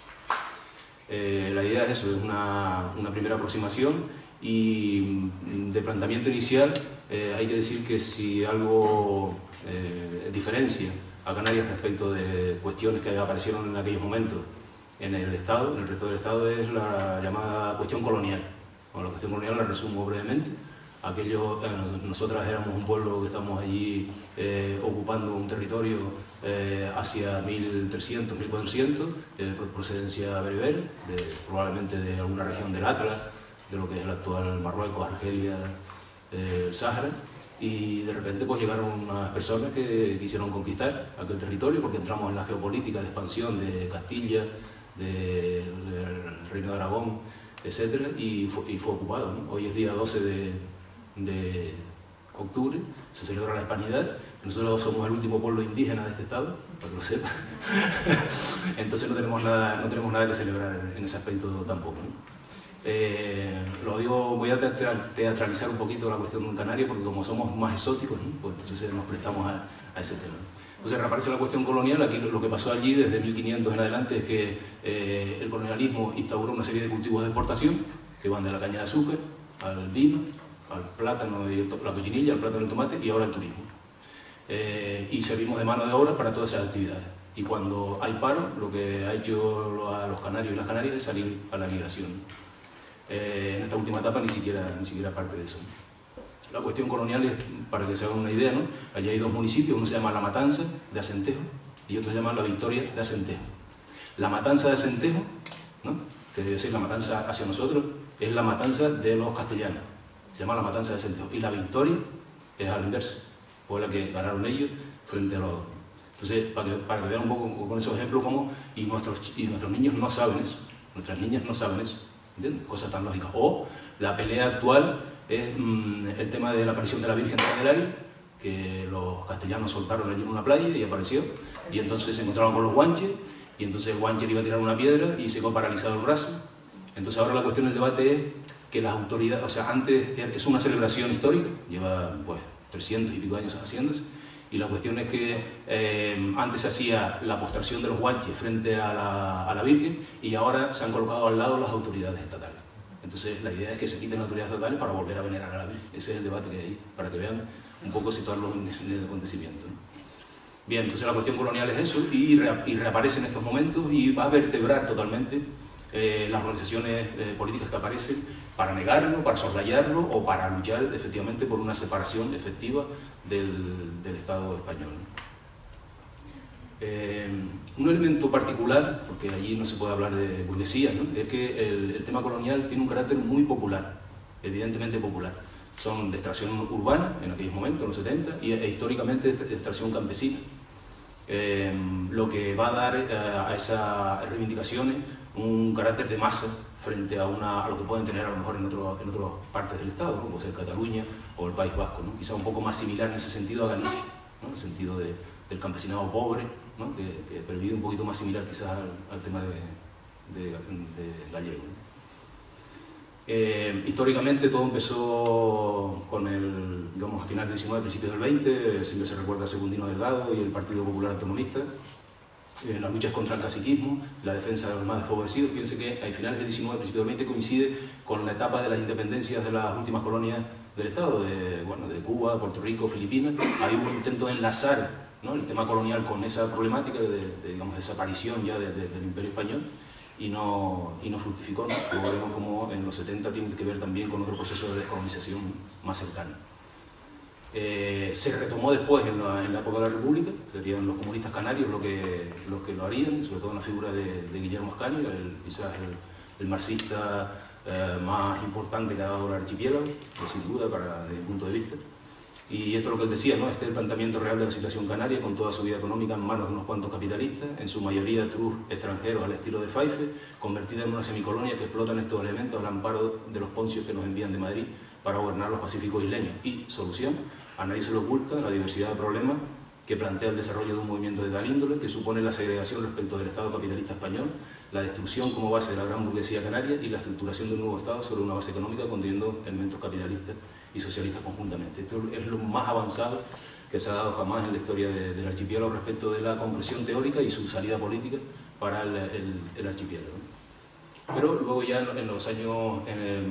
La idea es eso, es una primera aproximación, y de planteamiento inicial hay que decir que si algo diferencia a Canarias respecto de cuestiones que aparecieron en aquellos momentos en el Estado, en el resto del Estado, es la llamada cuestión colonial. Bueno, la cuestión colonial la resumo brevemente. Nosotras éramos un pueblo que estamos allí ocupando un territorio hacia 1300, 1400, por procedencia bereber, probablemente de alguna región del Atlas, de lo que es el actual Marruecos, Argelia, el Sáhara, y de repente pues llegaron unas personas que quisieron conquistar aquel territorio, porque entramos en la geopolítica de expansión de Castilla, del Reino de Aragón, etc., y fue ocupado, ¿no? Hoy es día 12 de octubre, se celebra la Hispanidad. Nosotros somos el último pueblo indígena de este estado, para que lo sepa. Entonces no tenemos nada que celebrar en ese aspecto tampoco, ¿no? Lo digo, voy a teatralizar un poquito la cuestión canaria, porque como somos más exóticos, ¿no? Pues entonces nos prestamos a ese tema. Entonces reaparece la cuestión colonial. Aquí lo que pasó allí desde 1500 en adelante es que el colonialismo instauró una serie de cultivos de exportación que van de la caña de azúcar al vino, al plátano y la cochinilla, al plátano y el tomate, y ahora el turismo. Y servimos de mano de obra para todas esas actividades. Y cuando hay paro, lo que ha hecho a los canarios y las canarias es salir a la migración. En esta última etapa ni siquiera parte de eso. La cuestión colonial es, para que se hagan una idea, ¿no? Allí hay dos municipios, uno se llama La Matanza de Acentejo y otro se llama La Victoria de Acentejo. La Matanza de Acentejo, ¿no?, que debe ser la matanza hacia nosotros, es la matanza de los castellanos, se llama La Matanza de Acentejo, y La Victoria es al inverso, fue la que ganaron ellos frente a los otros. Entonces, para que vean un poco con esos ejemplos cómo y nuestros niños no saben eso, nuestras niñas no saben eso, ¿entiendes? Cosas tan lógicas. O la pelea actual es el tema de la aparición de la Virgen de Candelaria, que los castellanos soltaron allí en una playa y apareció, y entonces se encontraron con los guanches, y entonces el guanche le iba a tirar una piedra y se quedó paralizado el brazo. Entonces ahora la cuestión del debate es que las autoridades, o sea, antes es una celebración histórica, lleva pues 300 y pico años haciéndose, Y la cuestión es que antes se hacía la postración de los guanches frente a la Virgen y ahora se han colocado al lado las autoridades estatales. Entonces la idea es que se quiten las autoridades estatales para volver a venerar a la Virgen. Ese es el debate que hay, para que vean un poco situarlo en el acontecimiento, ¿no? Bien, entonces la cuestión colonial es eso y reaparece en estos momentos y va a vertebrar totalmente las organizaciones políticas que aparecen para negarlo, para soslayarlo o para luchar efectivamente por una separación efectiva del Estado español. Un elemento particular, porque allí no se puede hablar de burguesía, ¿no? Es que el tema colonial tiene un carácter muy popular, evidentemente popular. Son de extracción urbana en aquellos momentos, en los 70, e históricamente de extracción campesina. Lo que va a dar a esas reivindicaciones un carácter de masa frente a lo que pueden tener a lo mejor en otras partes del Estado, ¿no? Como puede ser Cataluña o el País Vasco, ¿no? Quizá un poco más similar en ese sentido a Galicia, ¿no? En el sentido del campesinado pobre, ¿no? que pervive un poquito más similar quizás al tema de gallego, ¿no? Históricamente todo empezó con digamos, a finales del 19, principios del 20, siempre se recuerda a Secundino Delgado y el Partido Popular Autonomista, las luchas contra el caciquismo, la defensa de los más desfavorecidos. Fíjense que a finales del 19, principios del 20 coincide con la etapa de las independencias de las últimas colonias del Estado, de Cuba, Puerto Rico, Filipinas. Hay un intento de enlazar, ¿no?, el tema colonial con esa problemática de digamos, desaparición ya del Imperio Español. Y no fructificó, ¿no? Como vemos como en los 70 tiene que ver también con otro proceso de descolonización más cercano. Se retomó después en la época de la República, serían los comunistas canarios los que lo harían, sobre todo en la figura de Guillermo Ascanio, quizás el marxista más importante que ha dado el archipiélago, sin duda, desde mi punto de vista. Y esto es lo que él decía, ¿no? Este es el planteamiento real de la situación canaria, con toda su vida económica en manos de unos cuantos capitalistas, en su mayoría trus extranjeros al estilo de Faife, convertida en una semicolonia que explotan estos elementos al amparo de los poncios que nos envían de Madrid para gobernar los pacíficos isleños. Y solución, a nadie se le oculta la diversidad de problemas que plantea el desarrollo de un movimiento de tal índole, que supone la segregación respecto del Estado capitalista español, la destrucción como base de la gran burguesía canaria y la estructuración de un nuevo Estado sobre una base económica conteniendo elementos capitalistas y socialistas conjuntamente. Esto es lo más avanzado que se ha dado jamás en la historia del archipiélago respecto de la comprensión teórica y su salida política para el archipiélago. Pero luego ya en los años,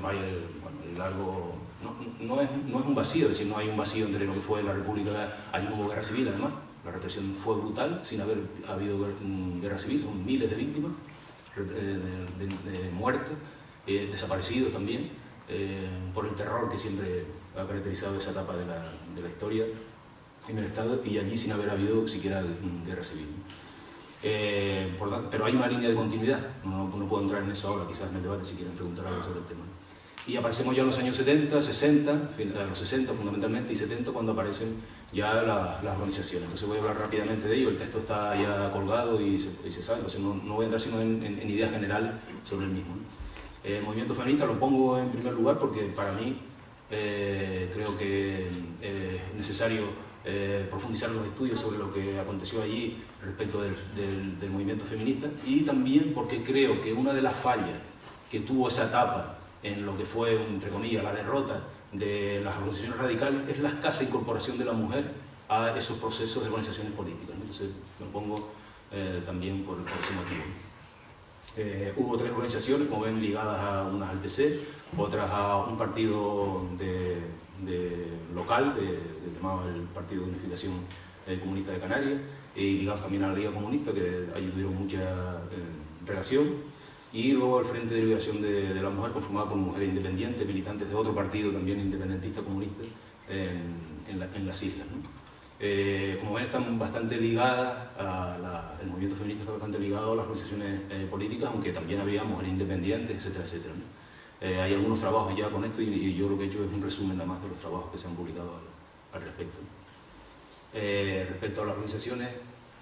no es un vacío, es decir, no hay un vacío entre lo que fue la República. Hay una guerra civil además, la represión fue brutal, sin haber habido guerra civil, son miles de víctimas, de muertes, desaparecidos también, por el terror que siempre ha caracterizado esa etapa de la historia en el Estado, y allí sin haber habido siquiera guerra civil. Pero hay una línea de continuidad, no puedo entrar en eso ahora, quizás en el debate si quieren preguntar algo sobre el tema. Y aparecemos ya en los años 70, 60, los 60 fundamentalmente, y 70 cuando aparecen ya las organizaciones. Entonces voy a hablar rápidamente de ello, el texto está ya colgado y se sabe, entonces no voy a entrar sino en ideas generales sobre el mismo, ¿no? El movimiento feminista lo pongo en primer lugar porque para mí creo que es necesario profundizar los estudios sobre lo que aconteció allí respecto del movimiento feminista, y también porque creo que una de las fallas que tuvo esa etapa en lo que fue, entre comillas, la derrota de las organizaciones radicales es la escasa incorporación de la mujer a esos procesos de organizaciones políticas, ¿no? Entonces me pongo también por ese motivo. Hubo tres organizaciones, como ven, ligadas a unas al PC, otras a un partido local, llamado el Partido de Unificación Comunista de Canarias, y ligados también a la Liga Comunista, que ahí tuvieron mucha relación. Y luego el Frente de Liberación de la Mujer, conformado por mujeres independientes, militantes de otro partido también independentista comunista en las islas, ¿no? Como ven, están bastante ligadas, el movimiento feminista está bastante ligado a las organizaciones políticas, aunque también había mujeres independientes, etcétera, etcétera, ¿no? Hay algunos trabajos ya con esto y yo lo que he hecho es un resumen nada más de los trabajos que se han publicado al respecto. Respecto a las organizaciones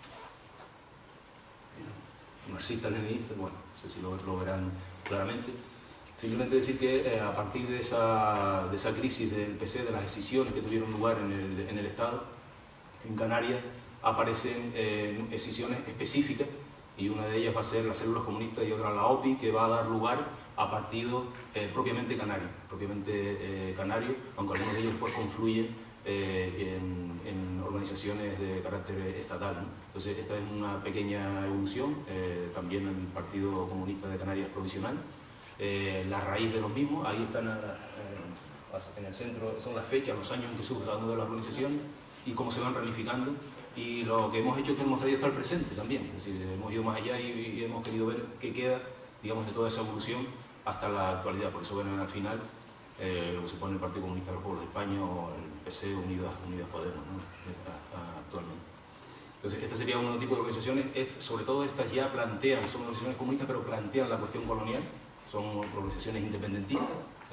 marxistas, leninistas, bueno, no sé si lo verán claramente. Simplemente decir que a partir de esa crisis del PC, de las decisiones que tuvieron lugar en el Estado, en Canarias, aparecen decisiones específicas, y una de ellas va a ser las células comunistas y otra la OPI, que va a dar lugar a partidos propiamente canarios, aunque algunos de ellos después confluyen en organizaciones de carácter estatal, ¿no? Entonces esta es una pequeña evolución, también en el Partido Comunista de Canarias Provisional. La raíz de los mismos, ahí están en el centro, son las fechas, los años en que surge cada una de las organizaciones y cómo se van ramificando. Y lo que hemos hecho es que hemos traído hasta el presente también, es decir, hemos ido más allá y hemos querido ver qué queda, digamos, de toda esa evolución hasta la actualidad. Por eso ven al final lo que supone el Partido Comunista de los Pueblos de España o el PC Unidas Podemos, ¿no? Actualmente. Entonces, este sería uno de los tipos de organizaciones, sobre todo estas ya plantean, son organizaciones comunistas, pero plantean la cuestión colonial, son organizaciones independentistas,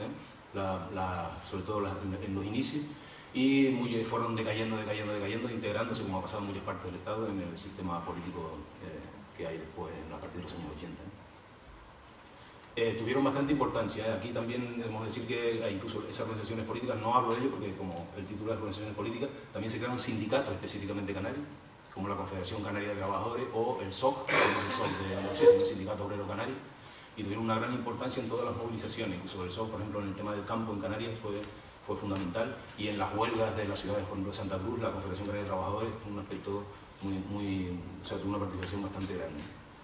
sobre todo en los inicios, y fueron decayendo, integrándose, como ha pasado en muchas partes del Estado, en el sistema político que hay después, a partir de los años 80. Tuvieron bastante importancia. Aquí también debemos decir que incluso esas organizaciones políticas, no hablo de ello porque como el título de las organizaciones políticas, también se crearon sindicatos específicamente canarios, como la Confederación Canaria de Trabajadores o el SOC, el SOC de Andalucía, el Sindicato Obrero Canario, y tuvieron una gran importancia en todas las movilizaciones. Incluso el SOC, por ejemplo, en el tema del campo en Canarias fue fundamental, y en las huelgas de las ciudades, por ejemplo, de Santa Cruz, la Confederación Canaria de Trabajadores tuvo un aspecto o sea, tuvo una participación bastante grande.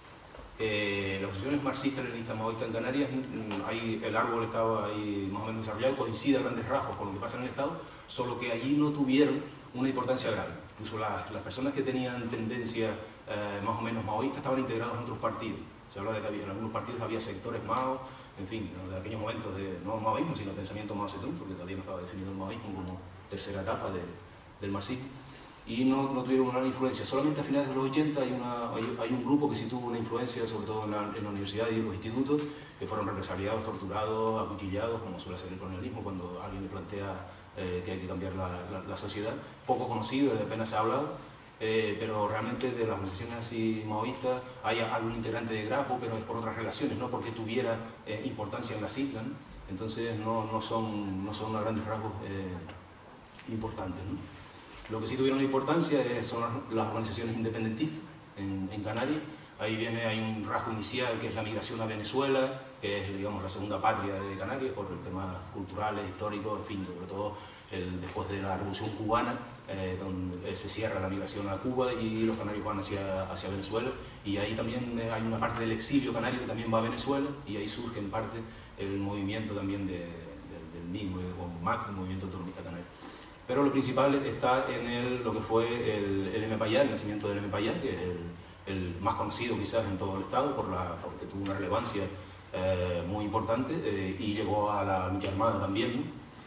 Las organizaciones marxistas, leninistas, maoístas en Canarias, el árbol estaba ahí más o menos desarrollado, coincide a grandes rasgos con lo que pasa en el Estado, solo que allí no tuvieron una importancia grande. Incluso las personas que tenían tendencia más o menos maoísta estaban integrados en otros partidos. Se habla de que en algunos partidos había sectores mao, en fin, de aquellos momentos de no maoísmo, sino pensamiento Mao Zedong, porque todavía no estaba definido el maoísmo como tercera etapa del marxismo. Y no tuvieron una gran influencia. Solamente a finales de los 80 hay un grupo que sí tuvo una influencia, sobre todo en la universidad y en los institutos, que fueron represaliados, torturados, acuchillados, como suele ser el colonialismo, cuando alguien le plantea que hay que cambiar la sociedad. Poco conocido, apenas se ha hablado, pero realmente de las organizaciones así maoístas hay algún integrante de Grapo, pero es por otras relaciones, no porque tuviera importancia en la sigla, ¿no? Entonces no son a grandes rasgos importantes, ¿no? Lo que sí tuvieron importancia son las organizaciones independentistas en Canarias. Hay un rasgo inicial que es la migración a Venezuela, que es, digamos, la segunda patria de Canarias por temas culturales, históricos, en fin, sobre todo después de la Revolución Cubana, donde se cierra la migración a Cuba y los canarios van hacia Venezuela, y ahí también hay una parte del exilio canario que también va a Venezuela, y ahí surge en parte el movimiento también del mismo, con MAC, el movimiento autonomista canario. Pero lo principal está en lo que fue el MPAYA, el nacimiento del MPAYA, que es el más conocido quizás en todo el Estado, porque tuvo una relevancia muy importante y llegó a la lucha armada también,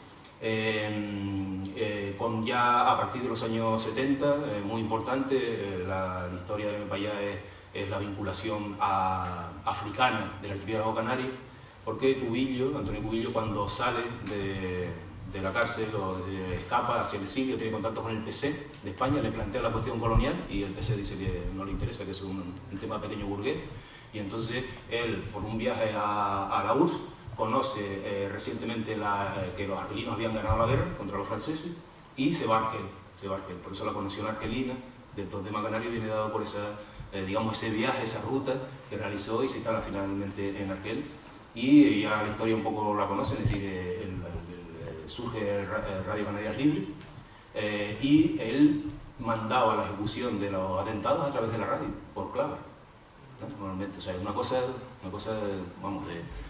¿no? Ya a partir de los años 70, muy importante, la historia del MPAYA es la vinculación africana del archipiélago canario, porque Antonio Cubillo, cuando sale de la cárcel escapa hacia el exilio, tiene contacto con el PC de España, le plantea la cuestión colonial y el PC dice que no le interesa, que es un tema pequeño burgués, y entonces él, por un viaje a la URSS, conoce recientemente que los argelinos habían ganado la guerra contra los franceses y se va a Argel. Por eso la conexión argelina del tema canario viene dado por digamos, ese viaje, esa ruta que realizó y se instala finalmente en Argel. Y ya la historia un poco la conocen, es decir, surge Radio Canarias Libre y él mandaba la ejecución de los atentados a través de la radio, por clave, ¿no? Normalmente, o sea, una cosa vamos,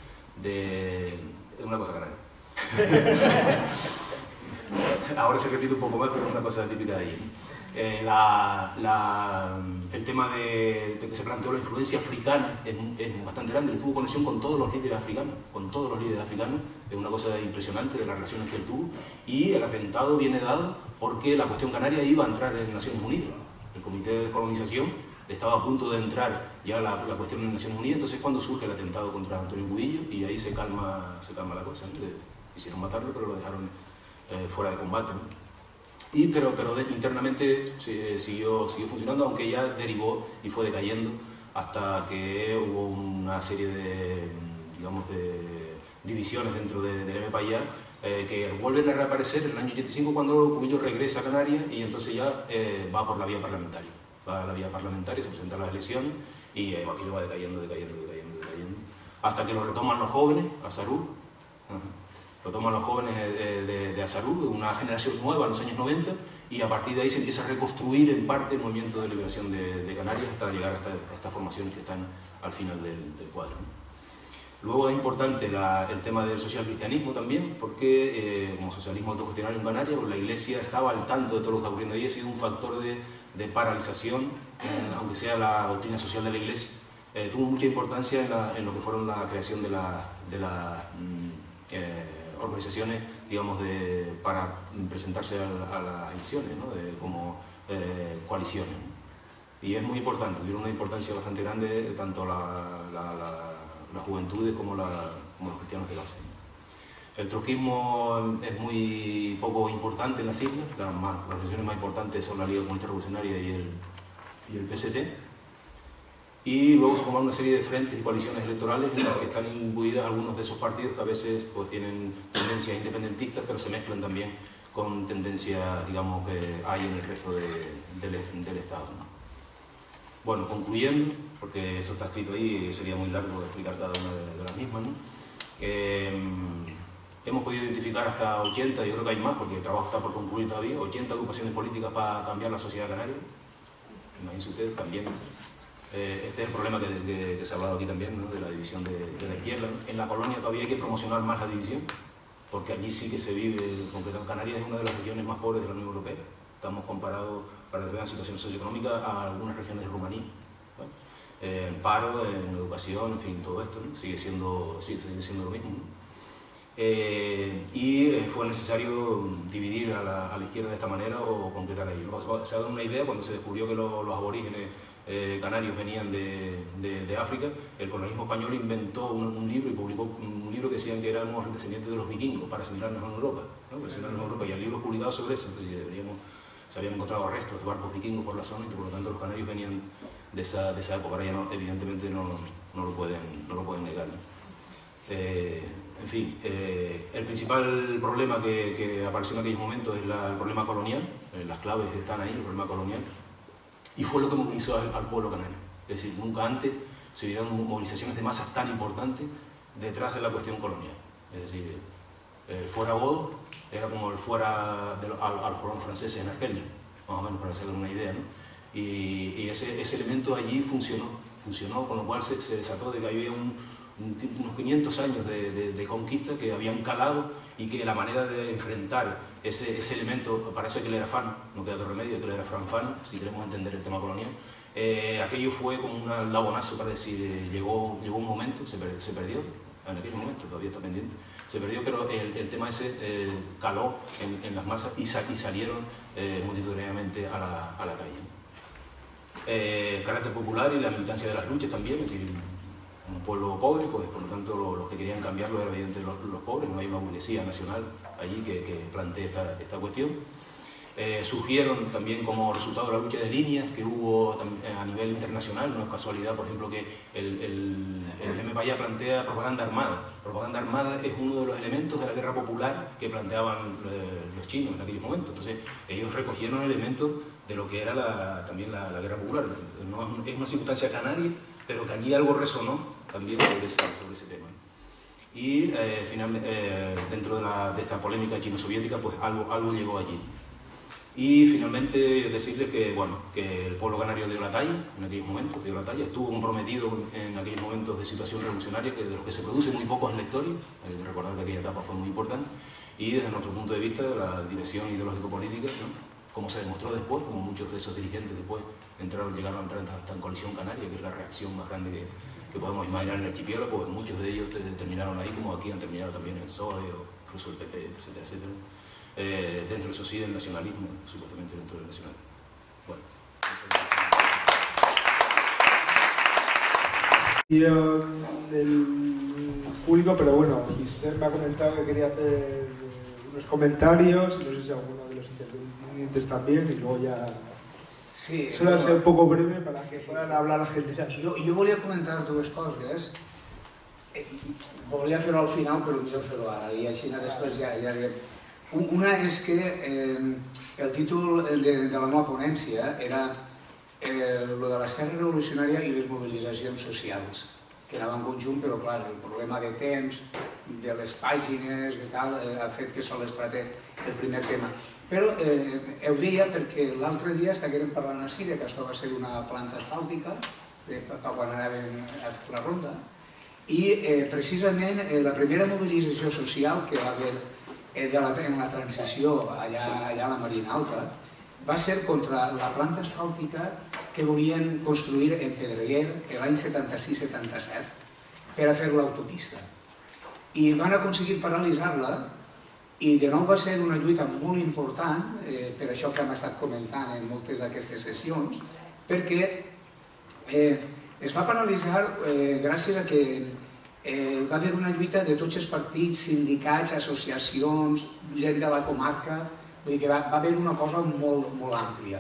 una cosa canaria. Ahora se repite un poco más, pero es una cosa típica de allí. El tema de que se planteó la influencia africana es bastante grande. Él tuvo conexión con todos los líderes africanos, es una cosa impresionante de las relaciones que él tuvo, y el atentado viene dado porque la cuestión canaria iba a entrar en Naciones Unidas. El Comité de Descolonización estaba a punto de entrar ya la cuestión en Naciones Unidas, entonces cuando surge el atentado contra Antonio Cubillo, y ahí se calma la cosa, ¿no? Quisieron matarlo, pero lo dejaron fuera de combate, ¿no? Pero internamente siguió funcionando, aunque ya derivó y fue decayendo hasta que hubo una serie de divisiones dentro del MPAYA que vuelven a reaparecer en el año 85 cuando Cubillo regresa a Canarias, y entonces ya va por la vía parlamentaria. Va a la vía parlamentaria, se presenta a las elecciones y aquello va decayendo, hasta que lo retoman los jóvenes, a Sarú. Lo toman los jóvenes de Azarú, una generación nueva en los años 90, y a partir de ahí se empieza a reconstruir en parte el movimiento de liberación de Canarias hasta llegar a estas formaciones que están al final del cuadro. Luego es importante el tema del socialcristianismo también, porque como socialismo autogestionario en Canarias, la Iglesia estaba al tanto de todo lo que está ocurriendo ahí, ha sido un factor de paralización, aunque sea la doctrina social de la Iglesia. Tuvo mucha importancia en lo que fueron la creación de las organizaciones, digamos, para presentarse a las elecciones, ¿no? Como coaliciones. Y es muy importante, tiene una importancia bastante grande tanto las juventudes como los cristianos que lo hacen. El trotskismo es muy poco importante en las islas, las organizaciones más importantes son la Liga Comunista Revolucionaria y el PST. Y luego se forman una serie de frentes y coaliciones electorales en las que están imbuidas algunos de esos partidos que a veces pues, tienen tendencias independentistas, pero se mezclan también con tendencias, digamos, que hay en el resto del Estado, ¿no? Bueno, concluyendo, porque eso está escrito ahí y sería muy largo explicar cada una de las mismas, ¿no? Hemos podido identificar hasta 80, yo creo que hay más, porque el trabajo está por concluir todavía, 80 agrupaciones políticas para cambiar la sociedad canaria. Imagínense ustedes, también. Este es el problema que se ha hablado aquí también, ¿no? De la división de la izquierda. En la colonia todavía hay que promocionar más la división, porque allí sí que se vive, concretamente Canarias es una de las regiones más pobres de la Unión Europea. Estamos comparados, para que vean situación socioeconómica, a algunas regiones de Rumanía. ¿Vale? En paro, en educación, en fin, todo esto, ¿no? sigue siendo lo mismo, ¿no? Y fue necesario dividir a la izquierda de esta manera o concretar ahí. Se ha dado una idea cuando se descubrió que los aborígenes canarios venían de África. El colonialismo español inventó un libro y publicó un libro que decían que eran unos descendientes de los vikingos para centrarnos en Europa, ¿no? Para centrarnos en Europa, y el libro publicado sobre eso. Se habían encontrado restos de barcos vikingos por la zona y por lo tanto los canarios venían de esa época. Ahora ya no, evidentemente no lo pueden negar, ¿no? En fin, el principal problema que apareció en aquellos momentos es el problema colonial. Las claves están ahí, el problema colonial. Y fue lo que movilizó al pueblo canario. Es decir, nunca antes se vieron movilizaciones de masas tan importantes detrás de la cuestión colonial. Es decir, el fuera Godó era como el fuera a los colonos franceses en Argelia, más o menos para hacer una idea, ¿no? Y ese elemento allí funcionó, con lo cual se desató de que había unos 500 años de conquista que habían calado y que la manera de enfrentar ese elemento, para eso hay que leer a Fano, no queda otro remedio, hay que leer a Fano, si queremos entender el tema colonial. Aquello fue como un labonazo para decir, llegó un momento, se perdió, en aquel momento todavía está pendiente, se perdió, pero el tema ese caló en las masas y salieron multitudinariamente a la calle. El carácter popular y la militancia de las luchas también, es decir, un pueblo pobre, pues por lo tanto los que querían cambiarlo eran evidentemente los pobres, no hay una burguesía nacional allí que plantee esta cuestión. Surgieron también como resultado de la lucha de líneas que hubo a nivel internacional, no es casualidad, por ejemplo, que el M. plantea propaganda armada. Propaganda armada es uno de los elementos de la guerra popular que planteaban los chinos en aquellos momentos. Entonces ellos recogieron elementos de lo que era también la guerra popular. No, es una circunstancia canaria, pero que allí algo resonó también sobre ese tema. Y finalmente, dentro de esta polémica chino-soviética, pues algo llegó allí. Y finalmente decirles que el pueblo canario dio la talla, en aquellos momentos dio la talla, estuvo comprometido en aquellos momentos de situación revolucionaria, de los que se producen muy pocos en la historia, hay que recordar que aquella etapa fue muy importante, y desde nuestro punto de vista, la dirección ideológico-política, ¿no? Como se demostró después, como muchos de esos dirigentes después llegaron a entrar en esta coalición canaria, que es la reacción más grande que podemos imaginar en el archipiélago, pues muchos de ellos terminaron ahí, como aquí han terminado también el PSOE, o incluso el PP, etcétera, etcétera. Dentro, eso sí, del nacionalismo, supuestamente dentro del nacionalismo. Bueno. Y el público, pero bueno, Giselle me ha comentado que quería hacer unos comentarios, no sé si alguno de los intervinientes también, y luego ya... Sí, solo ser un poco breve para que puedan hablar la gente. Jo volia comentar dues coses. Volia fer-ho al final, però millor fer-ho ara, i així després ja diem. Una és que el títol de la meva ponència era lo de l'esquerra revolucionària i les mobilitzacions socials, que anava en conjunt, però clar, el problema de temps les pàgines i tal ha fet que sols es tracti el primer tema. Però ho deia perquè l'altre dia estàvem parlant així que això va ser una planta asfàltica quan anàvem a fer la ronda i precisament la primera mobilització social que va haver en la transició allà a la Marina Alta va ser contra la planta asfàltica que volien construir en Pedreguer l'any 76-77 per a fer l'autopista. I van aconseguir paralitzar-la i de nou va ser una lluita molt important, per això que hem estat comentant en moltes d'aquestes sessions, perquè es va paralitzar gràcies a que va haver una lluita de tots els partits, sindicats, associacions, gent de la comarca, vull dir que va haver una cosa molt àmplia.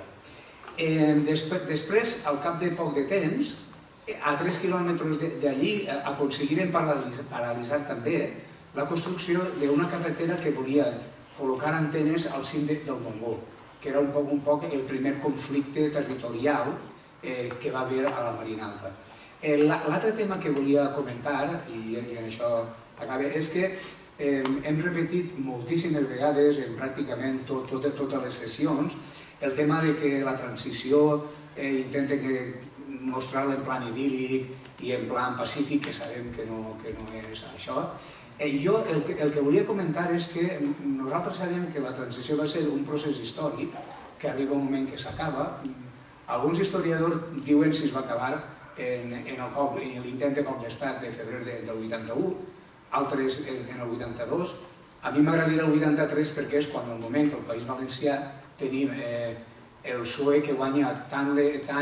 Després, al cap de poc de temps, a 3 quilòmetres d'allí aconseguiren paralitzar també la construcció d'una carretera que volia col·locar antenes al cim del Montgó, que era un poc el primer conflicte territorial que va haver a la Marina Alta. L'altre tema que volia comentar, i en això acaba, és que hem repetit moltíssimes vegades, en pràcticament totes les sessions, el tema que la transició intenta mostrar-la en plan idíl·lic i en plan pacífic, que sabem que no és això. Jo el que volia comentar és que nosaltres sabem que la transició va ser un procés històric, que arriba un moment que s'acaba. Alguns historiadors diuen si es va acabar en l'intent de cop d'estat de febrer del 81, altres en el 82. A mi m'agradaria el 83 perquè és quan, al moment que al País Valencià tenim el PSOE que guanya tant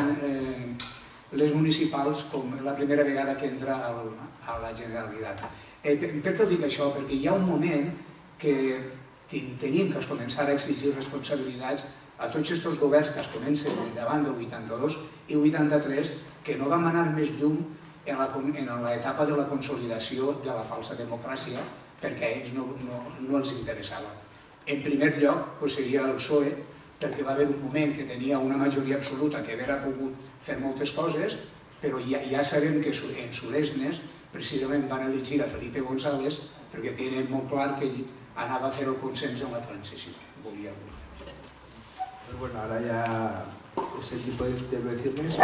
les municipals com la primera vegada que entra a la Generalitat. Per què ho dic això? Perquè hi ha un moment que tenim que començar a exigir responsabilitats a tots aquests governs que es comencen davant del 82 i 83, que no vam anar més llum en l'etapa de la consolidació de la falsa democràcia, perquè a ells no els interessava. En primer lloc seria el PSOE, perquè va haver un moment que tenia una majoria absoluta que hauria pogut fer moltes coses, però ja sabem que en Solesnes precisament van elegir a Felipe González perquè tenen molt clar que ell anava a fer el consens en la transició. Bueno, ahora ya ese tipo de intervenciones.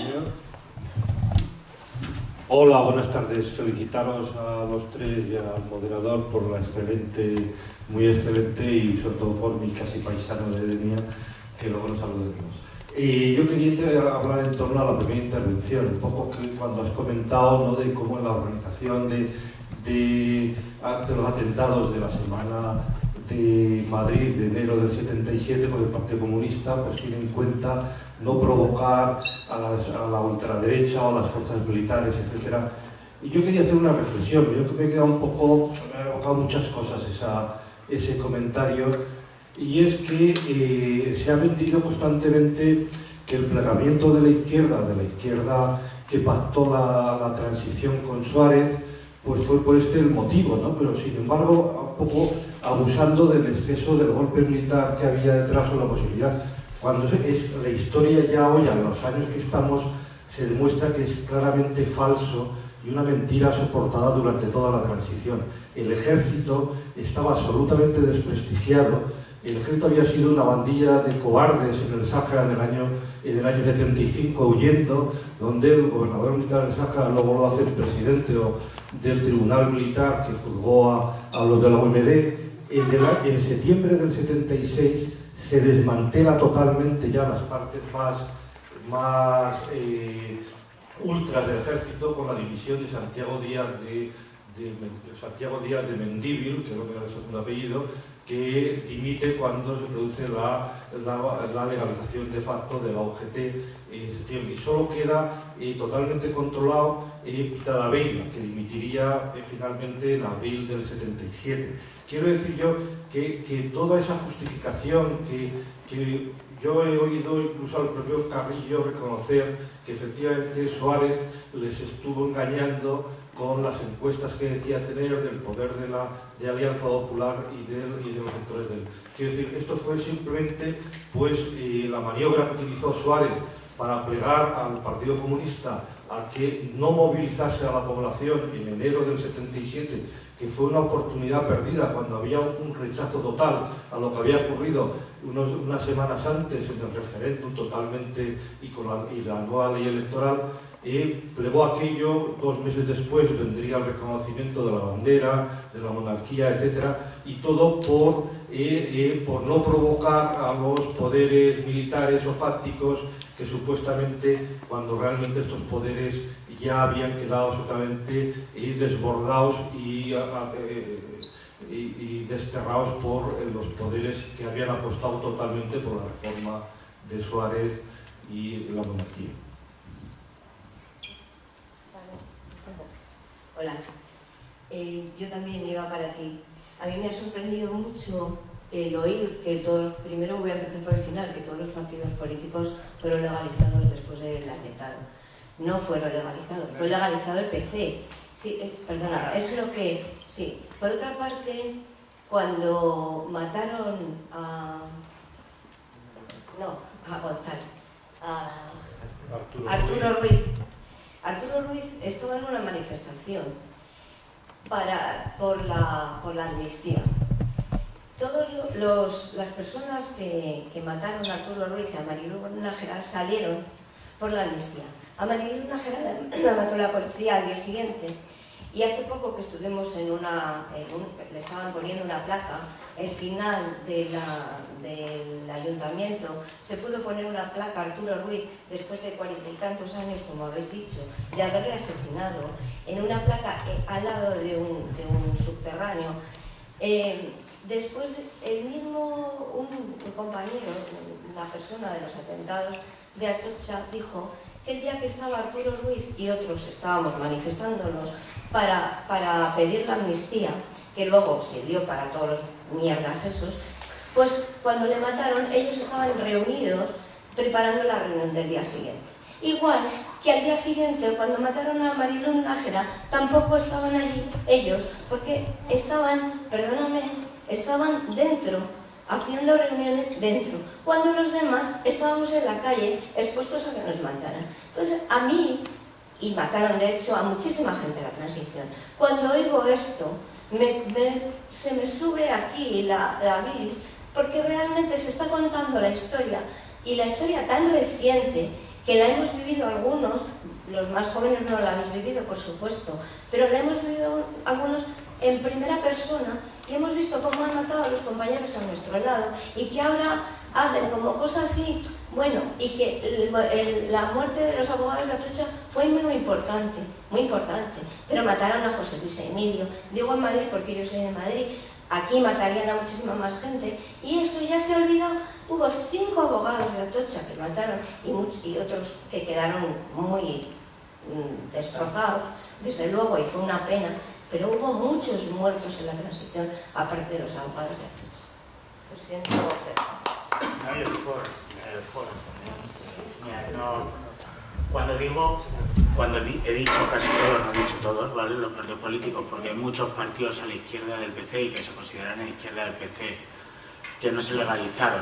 Hola, buenas tardes. Felicitaros a los tres y al moderador por la muy excelente y sobre todo por mi casi paisano de Edenia, que luego nos saludaremos. Yo quería hablar en torno a la primera intervención, un poco que cuando has comentado de cómo en la organización de los atentados de la semana de Madrid de enero del 77 por el Partido Comunista, pues tiene en cuenta no provocar a la ultraderecha o a las fuerzas militares, etc. Y yo quería hacer una reflexión, yo me he quedado un poco, me ha evocado muchas cosas ese comentario, y es que se ha vendido constantemente que el plegamiento de la izquierda que pactó la transición con Suárez, pues fue por el motivo, ¿no? Pero sin embargo, un poco abusando del exceso del golpe militar que había detrás o la posibilidad. Cuando es la historia ya hoy, a los años que estamos, se demuestra que es claramente falso y una mentira soportada durante toda la transición. El ejército estaba absolutamente desprestigiado. El ejército había sido una bandilla de cobardes en el Sáhara en el año 75 huyendo, donde el gobernador militar del Sáhara luego lo hace el presidente del tribunal militar que juzgó a los de la OMD. En septiembre del 76 se desmantela totalmente ya las partes más ultras del ejército con la división de Santiago Díaz de Mendívil, que creo que era el segundo apellido, que dimite cuando se produce la legalización de facto de la UGT en septiembre. Y solo queda totalmente controlado Talavera, que dimitiría finalmente en abril del 77. Quiero decir yo que toda esa justificación que yo he oído incluso al propio Carrillo reconocer que efectivamente Suárez les estuvo engañando con las encuestas que decía tener del poder de Alianza Popular y de los sectores del... Quiero decir, esto fue simplemente pues, la maniobra que utilizó Suárez para plegar al Partido Comunista a que no movilizase a la población en enero del 77, que fue una oportunidad perdida cuando había un rechazo total a lo que había ocurrido unas semanas antes en el referéndum totalmente y con la nueva ley electoral. Plegó aquello, 2 meses después vendría el reconocimiento de la bandera, de la monarquía, etcétera, y todo por no provocar a los poderes militares o fácticos que supuestamente, cuando realmente estos poderes ya habían quedado absolutamente desbordados y desterrados por los poderes que habían apostado totalmente por la reforma de Suárez y la monarquía. Hola, yo también iba para ti. A mí me ha sorprendido mucho el oír que todos, primero voy a empezar por el final, que todos los partidos políticos fueron legalizados después del atentado. No fueron legalizados, fue legalizado el PC. Sí, perdona, es lo que... Sí. Por otra parte, cuando mataron a... No, a Gonzalo, a Arturo Ruiz. Arturo Ruiz estaba en una manifestación por la amnistía. Todas las personas que mataron a Arturo Ruiz y a Marilu Nájera salieron por la amnistía. A Marilu Nájera la mató la policía al día siguiente, y hace poco que estuvimos le estaban poniendo una placa, el final del ayuntamiento, se pudo poner una placa a Arturo Ruiz después de 40 y tantos años, como habéis dicho, de haberle asesinado, en una placa al lado de un subterráneo. Después, un compañero, la persona de los atentados de Atocha, dijo que el día que estaba Arturo Ruiz y otros estábamos manifestándonos para pedir la amnistía, que luego sirvió para todos los mierdas esos, pues cuando le mataron ellos estaban reunidos preparando la reunión del día siguiente. Igual que al día siguiente, cuando mataron a Marilu Nájera, tampoco estaban allí ellos, porque estaban, perdóname, estaban dentro, haciendo reuniones dentro, cuando los demás estábamos en la calle expuestos a que nos mataran. Entonces, a mí, y mataron de hecho a muchísima gente de la transición, cuando oigo esto, se me sube aquí la bilis, porque realmente se está contando la historia, y la historia tan reciente, que la hemos vivido algunos, los más jóvenes no la habéis vivido, por supuesto, pero la hemos vivido algunos en primera persona, y hemos visto cómo han matado a los compañeros a nuestro lado, y que ahora hablen como cosas así, bueno, y que la muerte de los abogados de Atocha fue muy importante, pero mataron a José Luis Emilio. Digo en Madrid porque yo soy de Madrid, aquí matarían a muchísima más gente, y eso ya se ha olvidado. Hubo 5 abogados de Atocha que mataron y otros que quedaron muy destrozados, desde luego, y fue una pena, pero hubo muchos muertos en la transición, aparte de los abogados de Atocha. Lo siento. No, yo mira, no, cuando he dicho casi todos, no he dicho todos, ¿vale? Los partidos políticos, porque hay muchos partidos a la izquierda del PC y que se consideran a la izquierda del PC, que no se legalizaron.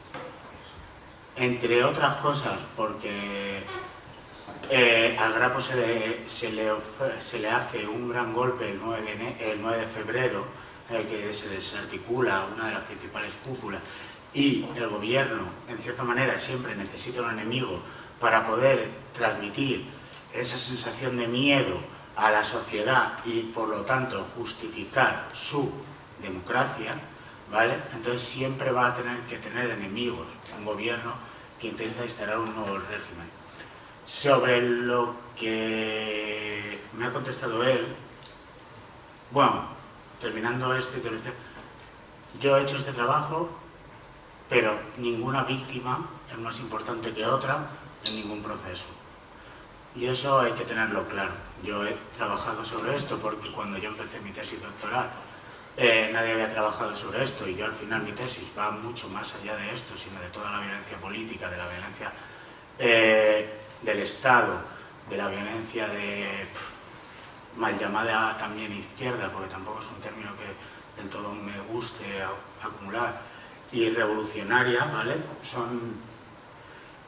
Entre otras cosas, porque al Grapo se le hace un gran golpe el 9 de febrero, en el que se desarticula una de las principales cúpulas, y el gobierno, en cierta manera, siempre necesita un enemigo para poder transmitir esa sensación de miedo a la sociedad y, por lo tanto, justificar su democracia, ¿vale? Entonces siempre va a tener que tener enemigos, un gobierno que intenta instaurar un nuevo régimen. Sobre lo que me ha contestado él, bueno, terminando esta intervención, yo he hecho este trabajo, pero ninguna víctima es más importante que otra en ningún proceso. Y eso hay que tenerlo claro. Yo he trabajado sobre esto porque cuando yo empecé mi tesis doctoral nadie había trabajado sobre esto, y yo al final mi tesis va mucho más allá de esto, sino de toda la violencia política, de la violencia del Estado, de la violencia de mal llamada también izquierda, porque tampoco es un término que del todo me guste acumular, y revolucionaria, ¿vale? Son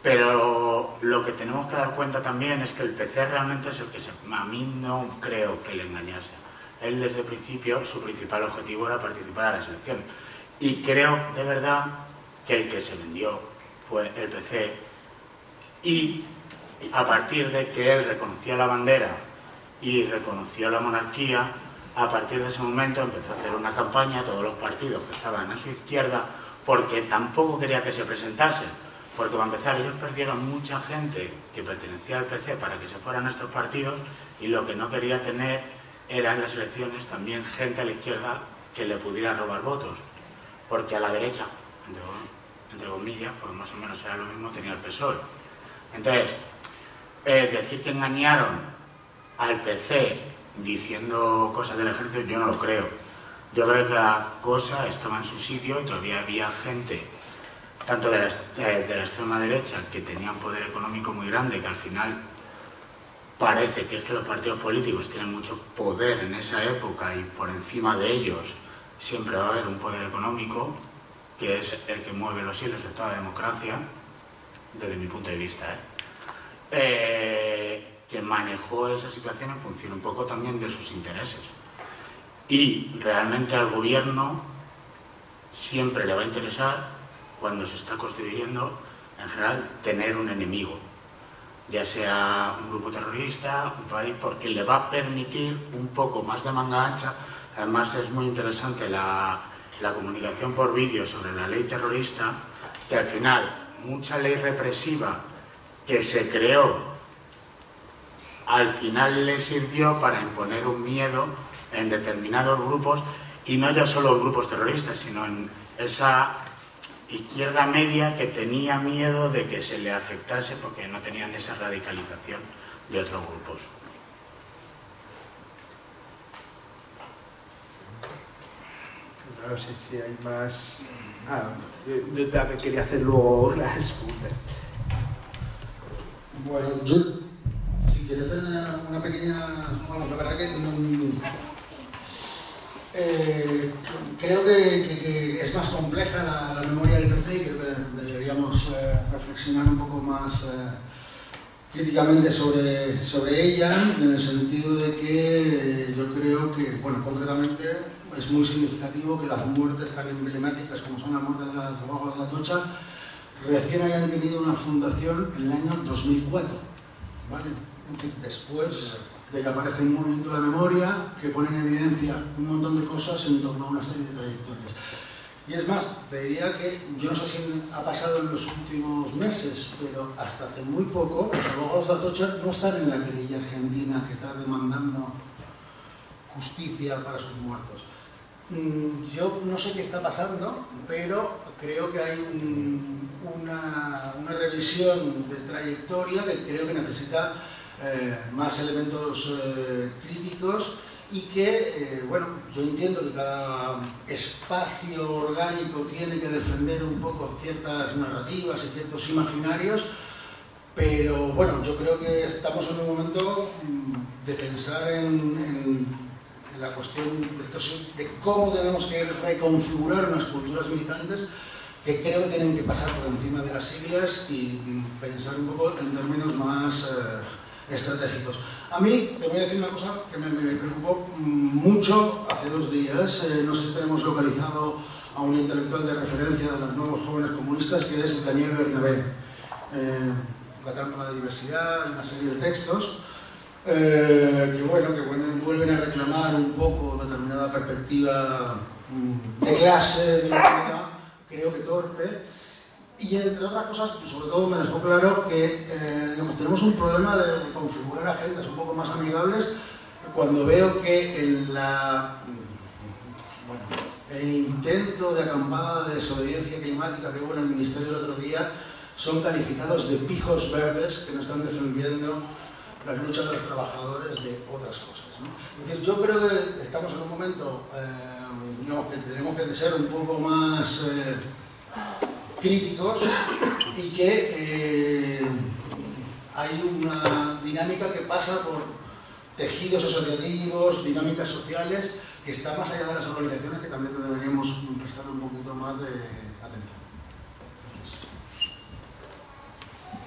Pero lo que tenemos que dar cuenta también es que el PC realmente es el que a mí no creo que le engañase. Él desde el principio, su principal objetivo era participar a las elecciones. Y creo de verdad que el que se vendió fue el PC. Y a partir de que él reconoció la bandera y reconoció la monarquía, a partir de ese momento empezó a hacer una campaña a todos los partidos que estaban a su izquierda, porque tampoco quería que se presentase. Porque para empezar, ellos perdieron mucha gente que pertenecía al PC para que se fueran a estos partidos, y lo que no quería tener era en las elecciones también gente a la izquierda que le pudiera robar votos. Porque a la derecha, entre comillas, pues más o menos era lo mismo, tenía el PSOE. Entonces, decir que engañaron al PC diciendo cosas del ejército, yo no lo creo. Yo creo que la cosa estaba en su sitio y todavía había gente, tanto de la extrema derecha, que tenían poder económico muy grande, que al final parece que es que los partidos políticos tienen mucho poder en esa época, y por encima de ellos siempre va a haber un poder económico, que es el que mueve los hilos de toda la democracia, desde mi punto de vista, que manejó esa situación en función un poco también de sus intereses. Y realmente al gobierno siempre le va a interesar, cuando se está constituyendo, en general, tener un enemigo, ya sea un grupo terrorista, un país, porque le va a permitir un poco más de manga ancha. Además es muy interesante la comunicación por vídeo sobre la ley terrorista, que al final mucha ley represiva que se creó, al final le sirvió para imponer un miedo en determinados grupos, y no ya solo grupos terroristas, sino en esa izquierda media que tenía miedo de que se le afectase porque no tenían esa radicalización de otros grupos. No sé si hay más... yo también quería hacer luego las preguntas. Bueno, yo si quería hacer una pequeña... Bueno, la verdad que creo que es más compleja la memoria del PC, y creo que deberíamos reflexionar un poco más críticamente sobre ella, en el sentido de que yo creo que, bueno, concretamente es muy significativo que las muertes tan emblemáticas como son la muerte del trabajo de Atocha recién hayan tenido una fundación en el año 2004, ¿vale? Es decir, después de que aparece un movimiento de la memoria que pone en evidencia un montón de cosas en torno a una serie de trayectorias. Y es más, te diría que yo no sé si ha pasado en los últimos meses, pero hasta hace muy poco los abogados de Atocha no están en la querella argentina que está demandando justicia para sus muertos. Yo no sé qué está pasando, pero creo que hay una revisión de trayectoria que creo que necesita más elementos críticos, y que, bueno, yo entiendo que cada espacio orgánico tiene que defender un poco ciertas narrativas y ciertos imaginarios, pero bueno, yo creo que estamos en un momento de pensar en la cuestión de cómo tenemos que reconfigurar unas culturas militantes que creo que tienen que pasar por encima de las siglas y pensar un poco en términos más estratégicos. A mí, te voy a decir una cosa que me preocupó mucho hace 2 días. No sé si tenemos localizado a un intelectual de referencia de los nuevos jóvenes comunistas, que es Daniel Bernabé. La trampa de la diversidad, una serie de textos que vuelven a reclamar un poco determinada perspectiva de clase, de una manera, creo que torpe. Y entre otras cosas, pues sobre todo me dejó claro que tenemos un problema de configurar agendas un poco más amigables, cuando veo que en el intento de acampada de desobediencia climática que hubo en el Ministerio el otro día, son calificados de pijos verdes que no están defendiendo las luchas de los trabajadores de otras cosas, ¿no? Es decir, yo creo que estamos en un momento que tenemos que ser un poco más críticos, y que hay una dinámica que pasa por tejidos asociativos, dinámicas sociales, que está más allá de las organizaciones, que también deberíamos prestar un poquito más de atención.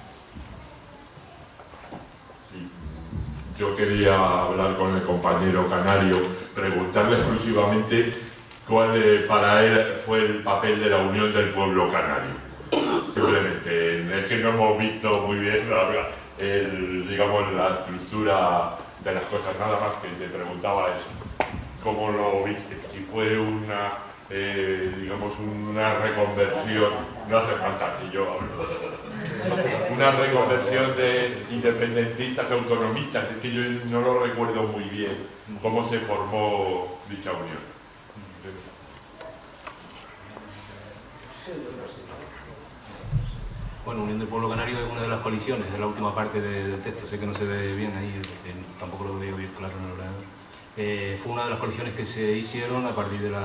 yo quería hablar con el compañero canario, preguntarle exclusivamente cuál para él fue el papel de la unión del pueblo canario. Simplemente, es que no hemos visto muy bien digamos, la estructura de las cosas, nada más que te preguntaba eso. ¿Cómo lo viste? Si fue una, digamos, una reconversión, no hace falta que yo hable, una reconversión de independentistas autonomistas, es que yo no lo recuerdo muy bien cómo se formó dicha unión. Bueno, Unión del Pueblo Canario es una de las coaliciones de la última parte del texto, sé que no se ve bien ahí, tampoco lo veo bien claro en el ordenador. Fue una de las coaliciones que se hicieron a partir del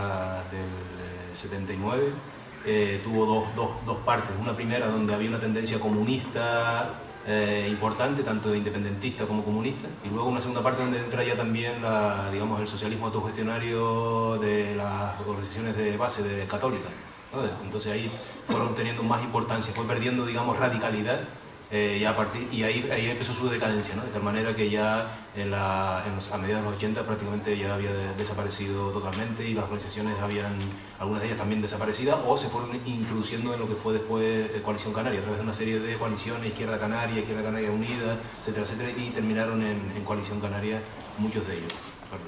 79. Tuvo dos partes, una primera donde había una tendencia comunista importante, tanto independentista como comunista, y luego una segunda parte donde entra ya también digamos, el socialismo autogestionario de las organizaciones de base católicas, ¿no? Entonces ahí fueron teniendo más importancia, fue perdiendo, digamos, radicalidad y ahí empezó su decadencia, ¿no? De tal manera que ya a mediados de los 80 prácticamente ya había desaparecido totalmente y las organizaciones algunas de ellas también desaparecidas o se fueron introduciendo en lo que fue después Coalición Canaria, a través de una serie de coaliciones, Izquierda Canaria Unida, etcétera, etcétera, y terminaron en Coalición Canaria muchos de ellos.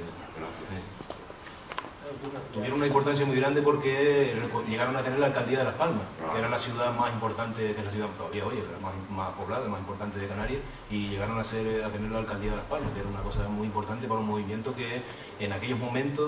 Tuvieron una importancia muy grande porque llegaron a tener la alcaldía de Las Palmas, que era la ciudad más importante, que es la ciudad todavía hoy, la más poblada, la más importante de Canarias, y llegaron a tener la alcaldía de Las Palmas, que era una cosa muy importante para un movimiento que en aquellos momentos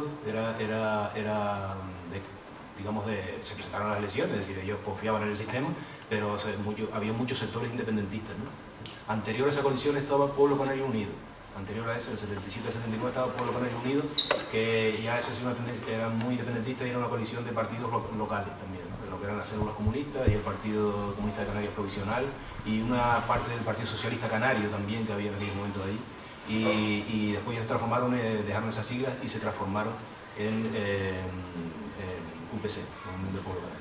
se presentaron las elecciones, es decir, ellos confiaban en el sistema, pero había muchos sectores independentistas, ¿no? Anterior a esa coalición estaba el Pueblo Canario Unido. Anterior a eso, el 77 al 79, estaba el Pueblo Canario Unido, que ya esa es una tendencia, que era muy independentista y era una coalición de partidos locales también, ¿no? De lo que eran las células comunistas y el Partido Comunista de Canarias Provisional y una parte del Partido Socialista Canario también que había en aquel momento ahí. Y después ya se transformaron, dejaron esas siglas y se transformaron en UPC, en Unión del Pueblo Canario.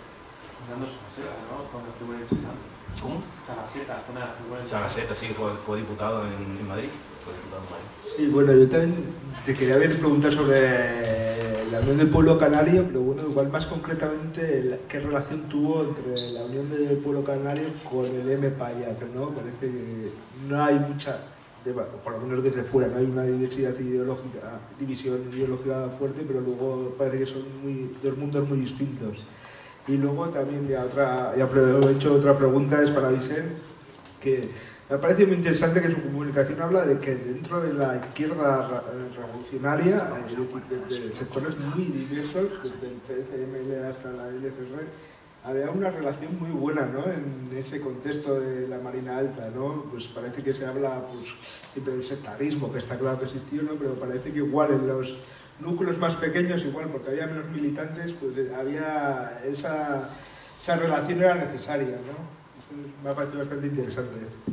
¿Cómo? Sagaceta, sí, fue diputado en Madrid. Sí, bueno, yo también te quería preguntar sobre la Unión del Pueblo Canario, pero bueno, igual más concretamente, ¿qué relación tuvo entre la Unión del Pueblo Canario con el M-Payat, ¿no? Parece que no hay mucha, por lo menos desde fuera, no hay una división ideológica fuerte, pero luego parece que son dos mundos muy distintos. Y luego también aprovecho otra pregunta, es para Vicente, que me ha parecido muy interesante que su comunicación habla de que dentro de la izquierda revolucionaria, de sectores muy diversos, desde el PCML hasta la LCR, había una relación muy buena, ¿no? En ese contexto de la Marina Alta, ¿no? Pues parece que se habla pues, siempre del sectarismo, que está claro que existió, ¿no? Pero parece que igual en los núcleos más pequeños, igual porque había menos militantes, pues había esa relación era necesaria, ¿no? Eso me ha parecido bastante interesante.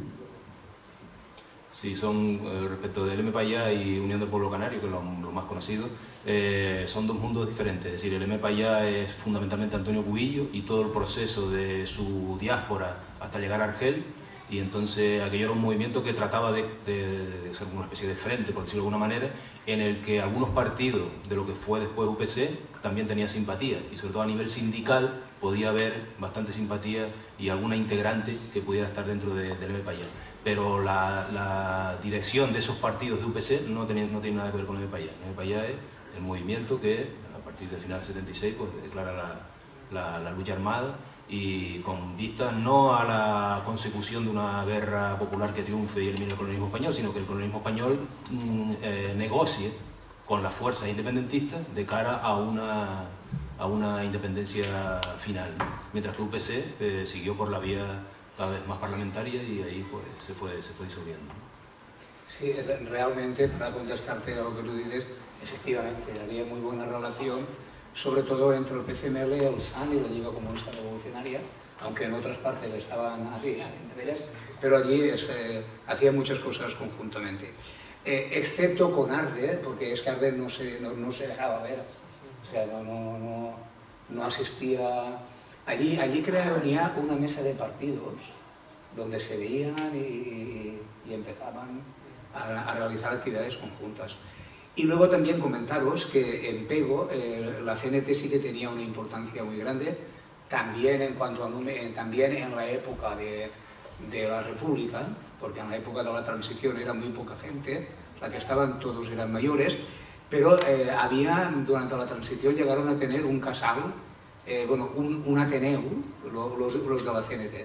Sí, son respecto del M-Payat y Unión del Pueblo Canario, que es lo más conocido, son dos mundos diferentes. Es decir, el M-Payat es fundamentalmente Antonio Cubillo y todo el proceso de su diáspora hasta llegar a Argel, y entonces aquello era un movimiento que trataba de ser una especie de frente, por decirlo de alguna manera, en el que algunos partidos de lo que fue después UPC también tenían simpatía, y sobre todo a nivel sindical podía haber bastante simpatía y alguna integrante que pudiera estar dentro del M-Payat. Pero la dirección de esos partidos de UPC no tiene nada que ver con el M-Payat. El M-Payat es el movimiento que a partir del final del 76 pues, declara la lucha armada, y con vistas no a la consecución de una guerra popular que triunfe y elimine el colonialismo español, sino que el colonialismo español negocie con las fuerzas independentistas de cara a una independencia final, mientras que UPC siguió por la vía cada vez más parlamentaria y ahí pues, se fue disolviendo. Sí, realmente, para contestarte a lo que tú dices, efectivamente, había muy buena relación, sobre todo entre el PCML, el SAN y la Liga Comunista Revolucionaria, aunque en otras partes estaban así, entre ellas, pero allí hacían muchas cosas conjuntamente. Excepto con ARDE, porque es que ARDE no se dejaba ver, o sea, no asistía. Allí crearon ya una mesa de partidos donde se veían y empezaban a realizar actividades conjuntas. Y luego también comentaros que en Pego la CNT sí que tenía una importancia muy grande, también en cuanto a también en la época de la República, porque en la época de la transición era muy poca gente, la que estaban todos eran mayores, pero durante la transición llegaron a tener un casal, bueno, un Ateneu, los de la CNT.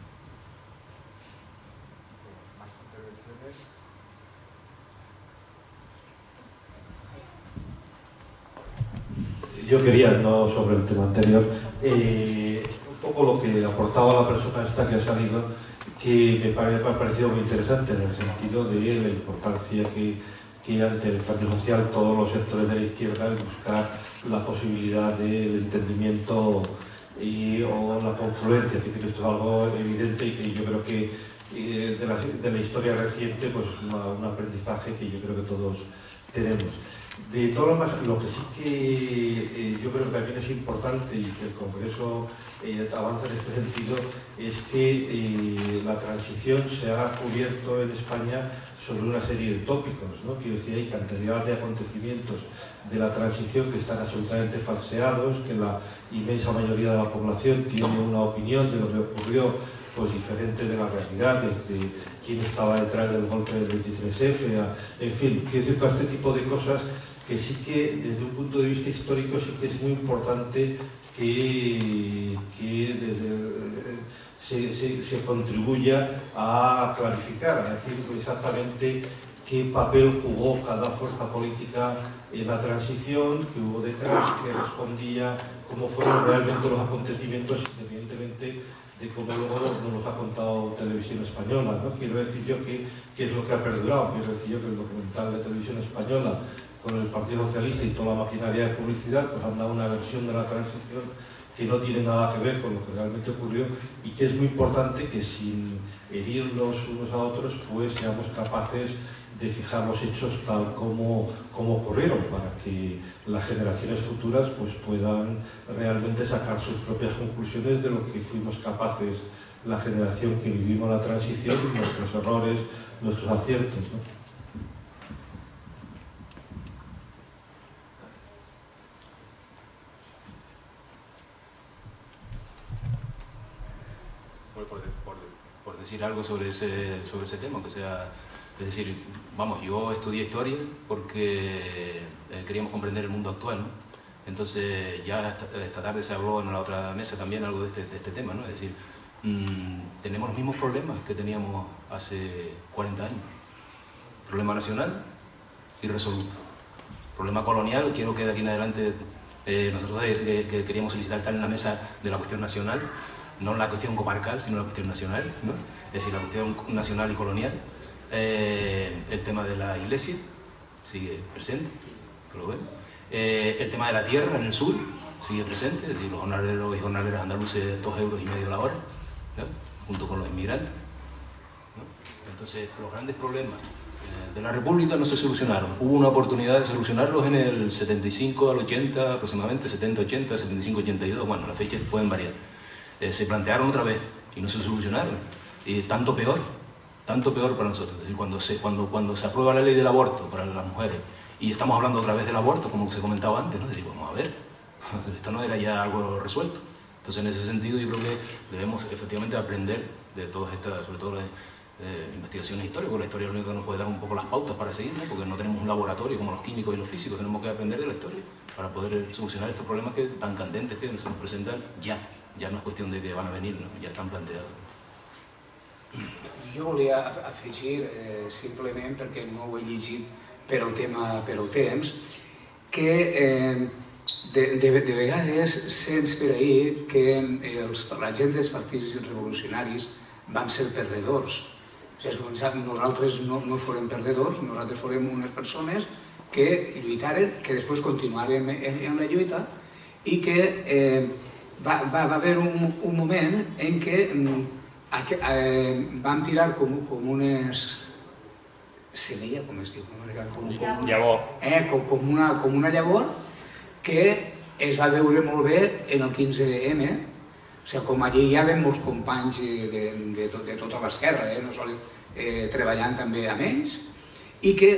Yo quería, no sobre el tema anterior, un poco lo que aportaba la persona esta que ha salido, que me ha parecido muy interesante en el sentido de la importancia que ante el cambio social todos los sectores de la izquierda en buscar la posibilidad del entendimiento o la confluencia, que esto es algo evidente y que yo creo que de la historia reciente pues un aprendizaje que yo creo que todos tenemos. De todo lo más, lo que sí que yo creo que también es importante y que el Congreso avanza en este sentido es que la transición se ha cubierto en España sobre una serie de tópicos, ¿no? Quiero decir, hay cantidad de acontecimientos de la transición que están absolutamente falseados, que la inmensa mayoría de la población tiene una opinión de lo que ocurrió pues diferente de la realidad, desde quién estaba detrás del golpe del 23F, en fin, quiero decir, todo este tipo de cosas que sí que desde un punto de vista histórico sí que es muy importante que se contribuya a clarificar, a decir exactamente qué papel jugó cada fuerza política en la transición, qué hubo detrás, qué respondía, cómo fueron realmente los acontecimientos, independientemente de cómo luego nos los ha contado Televisión Española, ¿no? Quiero decir yo que es lo que ha perdurado, quiero decir yo que el documental de Televisión Española con el Partido Socialista y toda la maquinaria de publicidad pues han dado una versión de la transición que no tiene nada que ver con lo que realmente ocurrió y que es muy importante que sin herirnos unos a otros pues seamos capaces de fijar los hechos tal como ocurrieron para que las generaciones futuras pues puedan realmente sacar sus propias conclusiones de lo que fuimos capaces la generación que vivimos la transición, nuestros errores, nuestros aciertos, ¿no? Por decir algo sobre ese tema, que sea, es decir, vamos, yo estudié historia porque queríamos comprender el mundo actual, ¿no? Entonces ya esta tarde se habló en la otra mesa también algo de este tema, ¿no? Es decir, tenemos los mismos problemas que teníamos hace 40 años. Problema nacional irresoluto. Problema colonial, quiero que de aquí en adelante nosotros que queríamos solicitar estar en la mesa de la cuestión nacional, no la cuestión comarcal, sino la cuestión nacional, ¿no? Es decir, la cuestión nacional y colonial. El tema de la iglesia sigue presente, que lo ven. El tema de la tierra en el sur sigue presente, es decir, los jornaleros y jornaleras andaluces 2,5 euros la hora, ¿no? Junto con los inmigrantes, ¿no? Entonces, los grandes problemas de la República no se solucionaron. Hubo una oportunidad de solucionarlos en el 75 al 80, aproximadamente 70, 80, 75, 82, bueno, las fechas pueden variar. Se plantearon otra vez y no se solucionaron. Y tanto peor para nosotros. Es decir, cuando se aprueba la ley del aborto para las mujeres y estamos hablando otra vez del aborto, como se comentaba antes, ¿no? Es decir, vamos a ver, esto no era ya algo resuelto. Entonces, en ese sentido, yo creo que debemos efectivamente aprender de todas estas, sobre todo las investigaciones históricas, porque la historia es lo único que nos puede dar un poco las pautas para seguir, ¿no? Porque no tenemos un laboratorio como los químicos y los físicos, tenemos que aprender de la historia para poder solucionar estos problemas que tan candentes que se nos presentan ya. Ja no és qüestió de que van a venir, no? Ja estan planteats. Jo volia afegir, simplement perquè no ho he llegit per el temps, que de vegades sents per ahir que la gent dels partits revolucionaris van ser perdedors. Nosaltres no fórem perdedors, nosaltres fórem unes persones que lluitaren, que després continuaren en la lluita i que va haver un moment en què vam tirar com unes semilla, com es diu? Llavor. Com una llavor que es va veure molt bé en el 15M, o sigui, com allí hi havia molts companys de tota l'esquerra, no sols treballant també amb ells, i que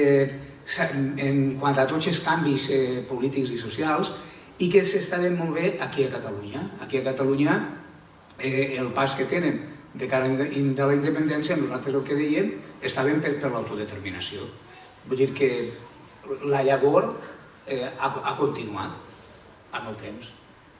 en quant a tots els canvis polítics i socials, i que s'estaven molt bé aquí a Catalunya. Aquí a Catalunya el pas que tenen de cara de la independència, nosaltres el que dèiem, estaven per l'autodeterminació. Vull dir que la llavor ha continuat amb el temps.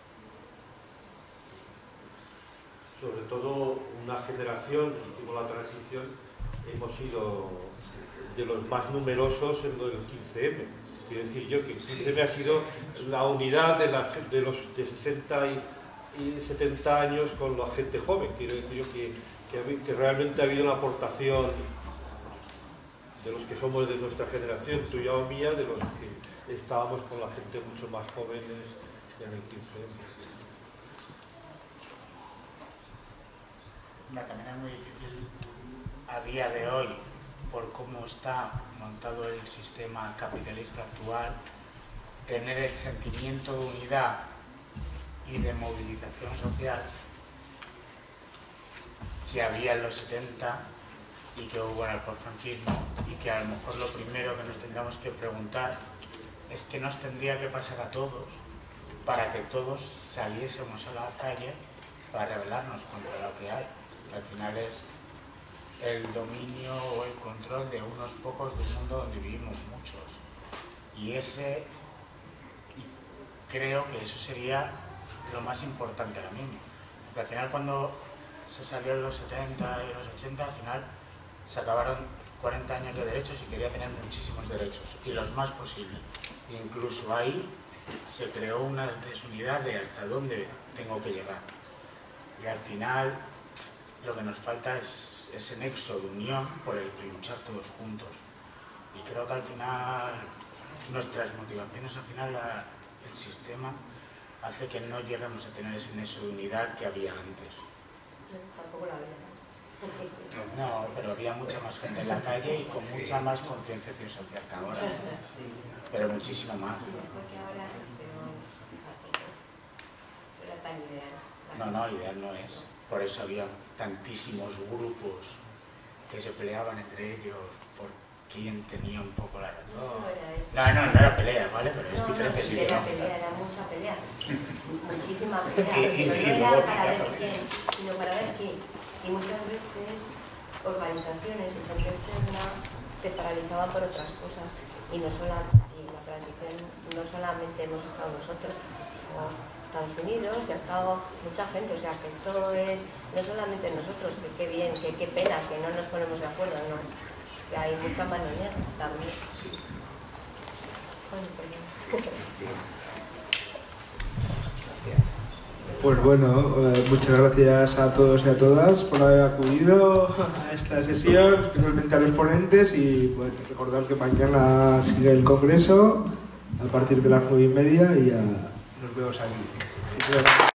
Sobre todo una generación, hicimos la transición, hemos sido de los más numerosos en lo del 15M. Quiero decir yo que el 15M ha sido la unidad de los de 60 y 70 años con la gente joven. Quiero decir yo que realmente ha habido una aportación de los que somos de nuestra generación, tuya o mía, de los que estábamos con la gente mucho más jóvenes en el 15M. También es muy difícil a día de hoy, por cómo está montado el sistema capitalista actual, tener el sentimiento de unidad y de movilización social que había en los 70 y que hubo en el posfranquismo, y que a lo mejor lo primero que nos tendríamos que preguntar es qué nos tendría que pasar a todos para que todos saliésemos a la calle para rebelarnos contra lo que hay. Al final es el dominio o el control de unos pocos de un mundo donde vivimos muchos. Y creo que eso sería lo más importante ahora mismo. Porque al final cuando se salió en los 70 y los 80, al final se acabaron 40 años de derechos y quería tener muchísimos derechos, y los más posibles. E incluso ahí se creó una desunidad de hasta dónde tengo que llegar. Y al final lo que nos falta es ese nexo de unión por el que luchar todos juntos. Y creo que al final nuestras motivaciones, al final el sistema hace que no lleguemos a tener ese nexo de unidad que había antes. Tampoco la había. No, pero había mucha más gente en la calle y con mucha más concienciación social que ahora. Pero muchísimo más. Porque ahora sí, pero era tan ideal. No, ideal no es. Por eso había tantísimos grupos que se peleaban entre ellos por quién tenía un poco la razón. No era pelea, ¿vale? Pero es diferente. No, era pelea, era mucha pelea. Muchísima pelea. No era para ver quién, sino para ver quién. Y muchas veces organizaciones y gente externa se paralizaban por otras cosas. Y en la transición no solamente hemos estado nosotros, Estados Unidos, y ha estado mucha gente, o sea que esto es no solamente nosotros, que qué bien, que qué pena que no nos ponemos de acuerdo, no, que hay mucha mano negra también. Sí. Pues bueno, muchas gracias a todos y a todas por haber acudido a esta sesión, especialmente a los ponentes, y pues, recordad que mañana sigue el congreso a partir de las 9:30 y nos vemos aquí.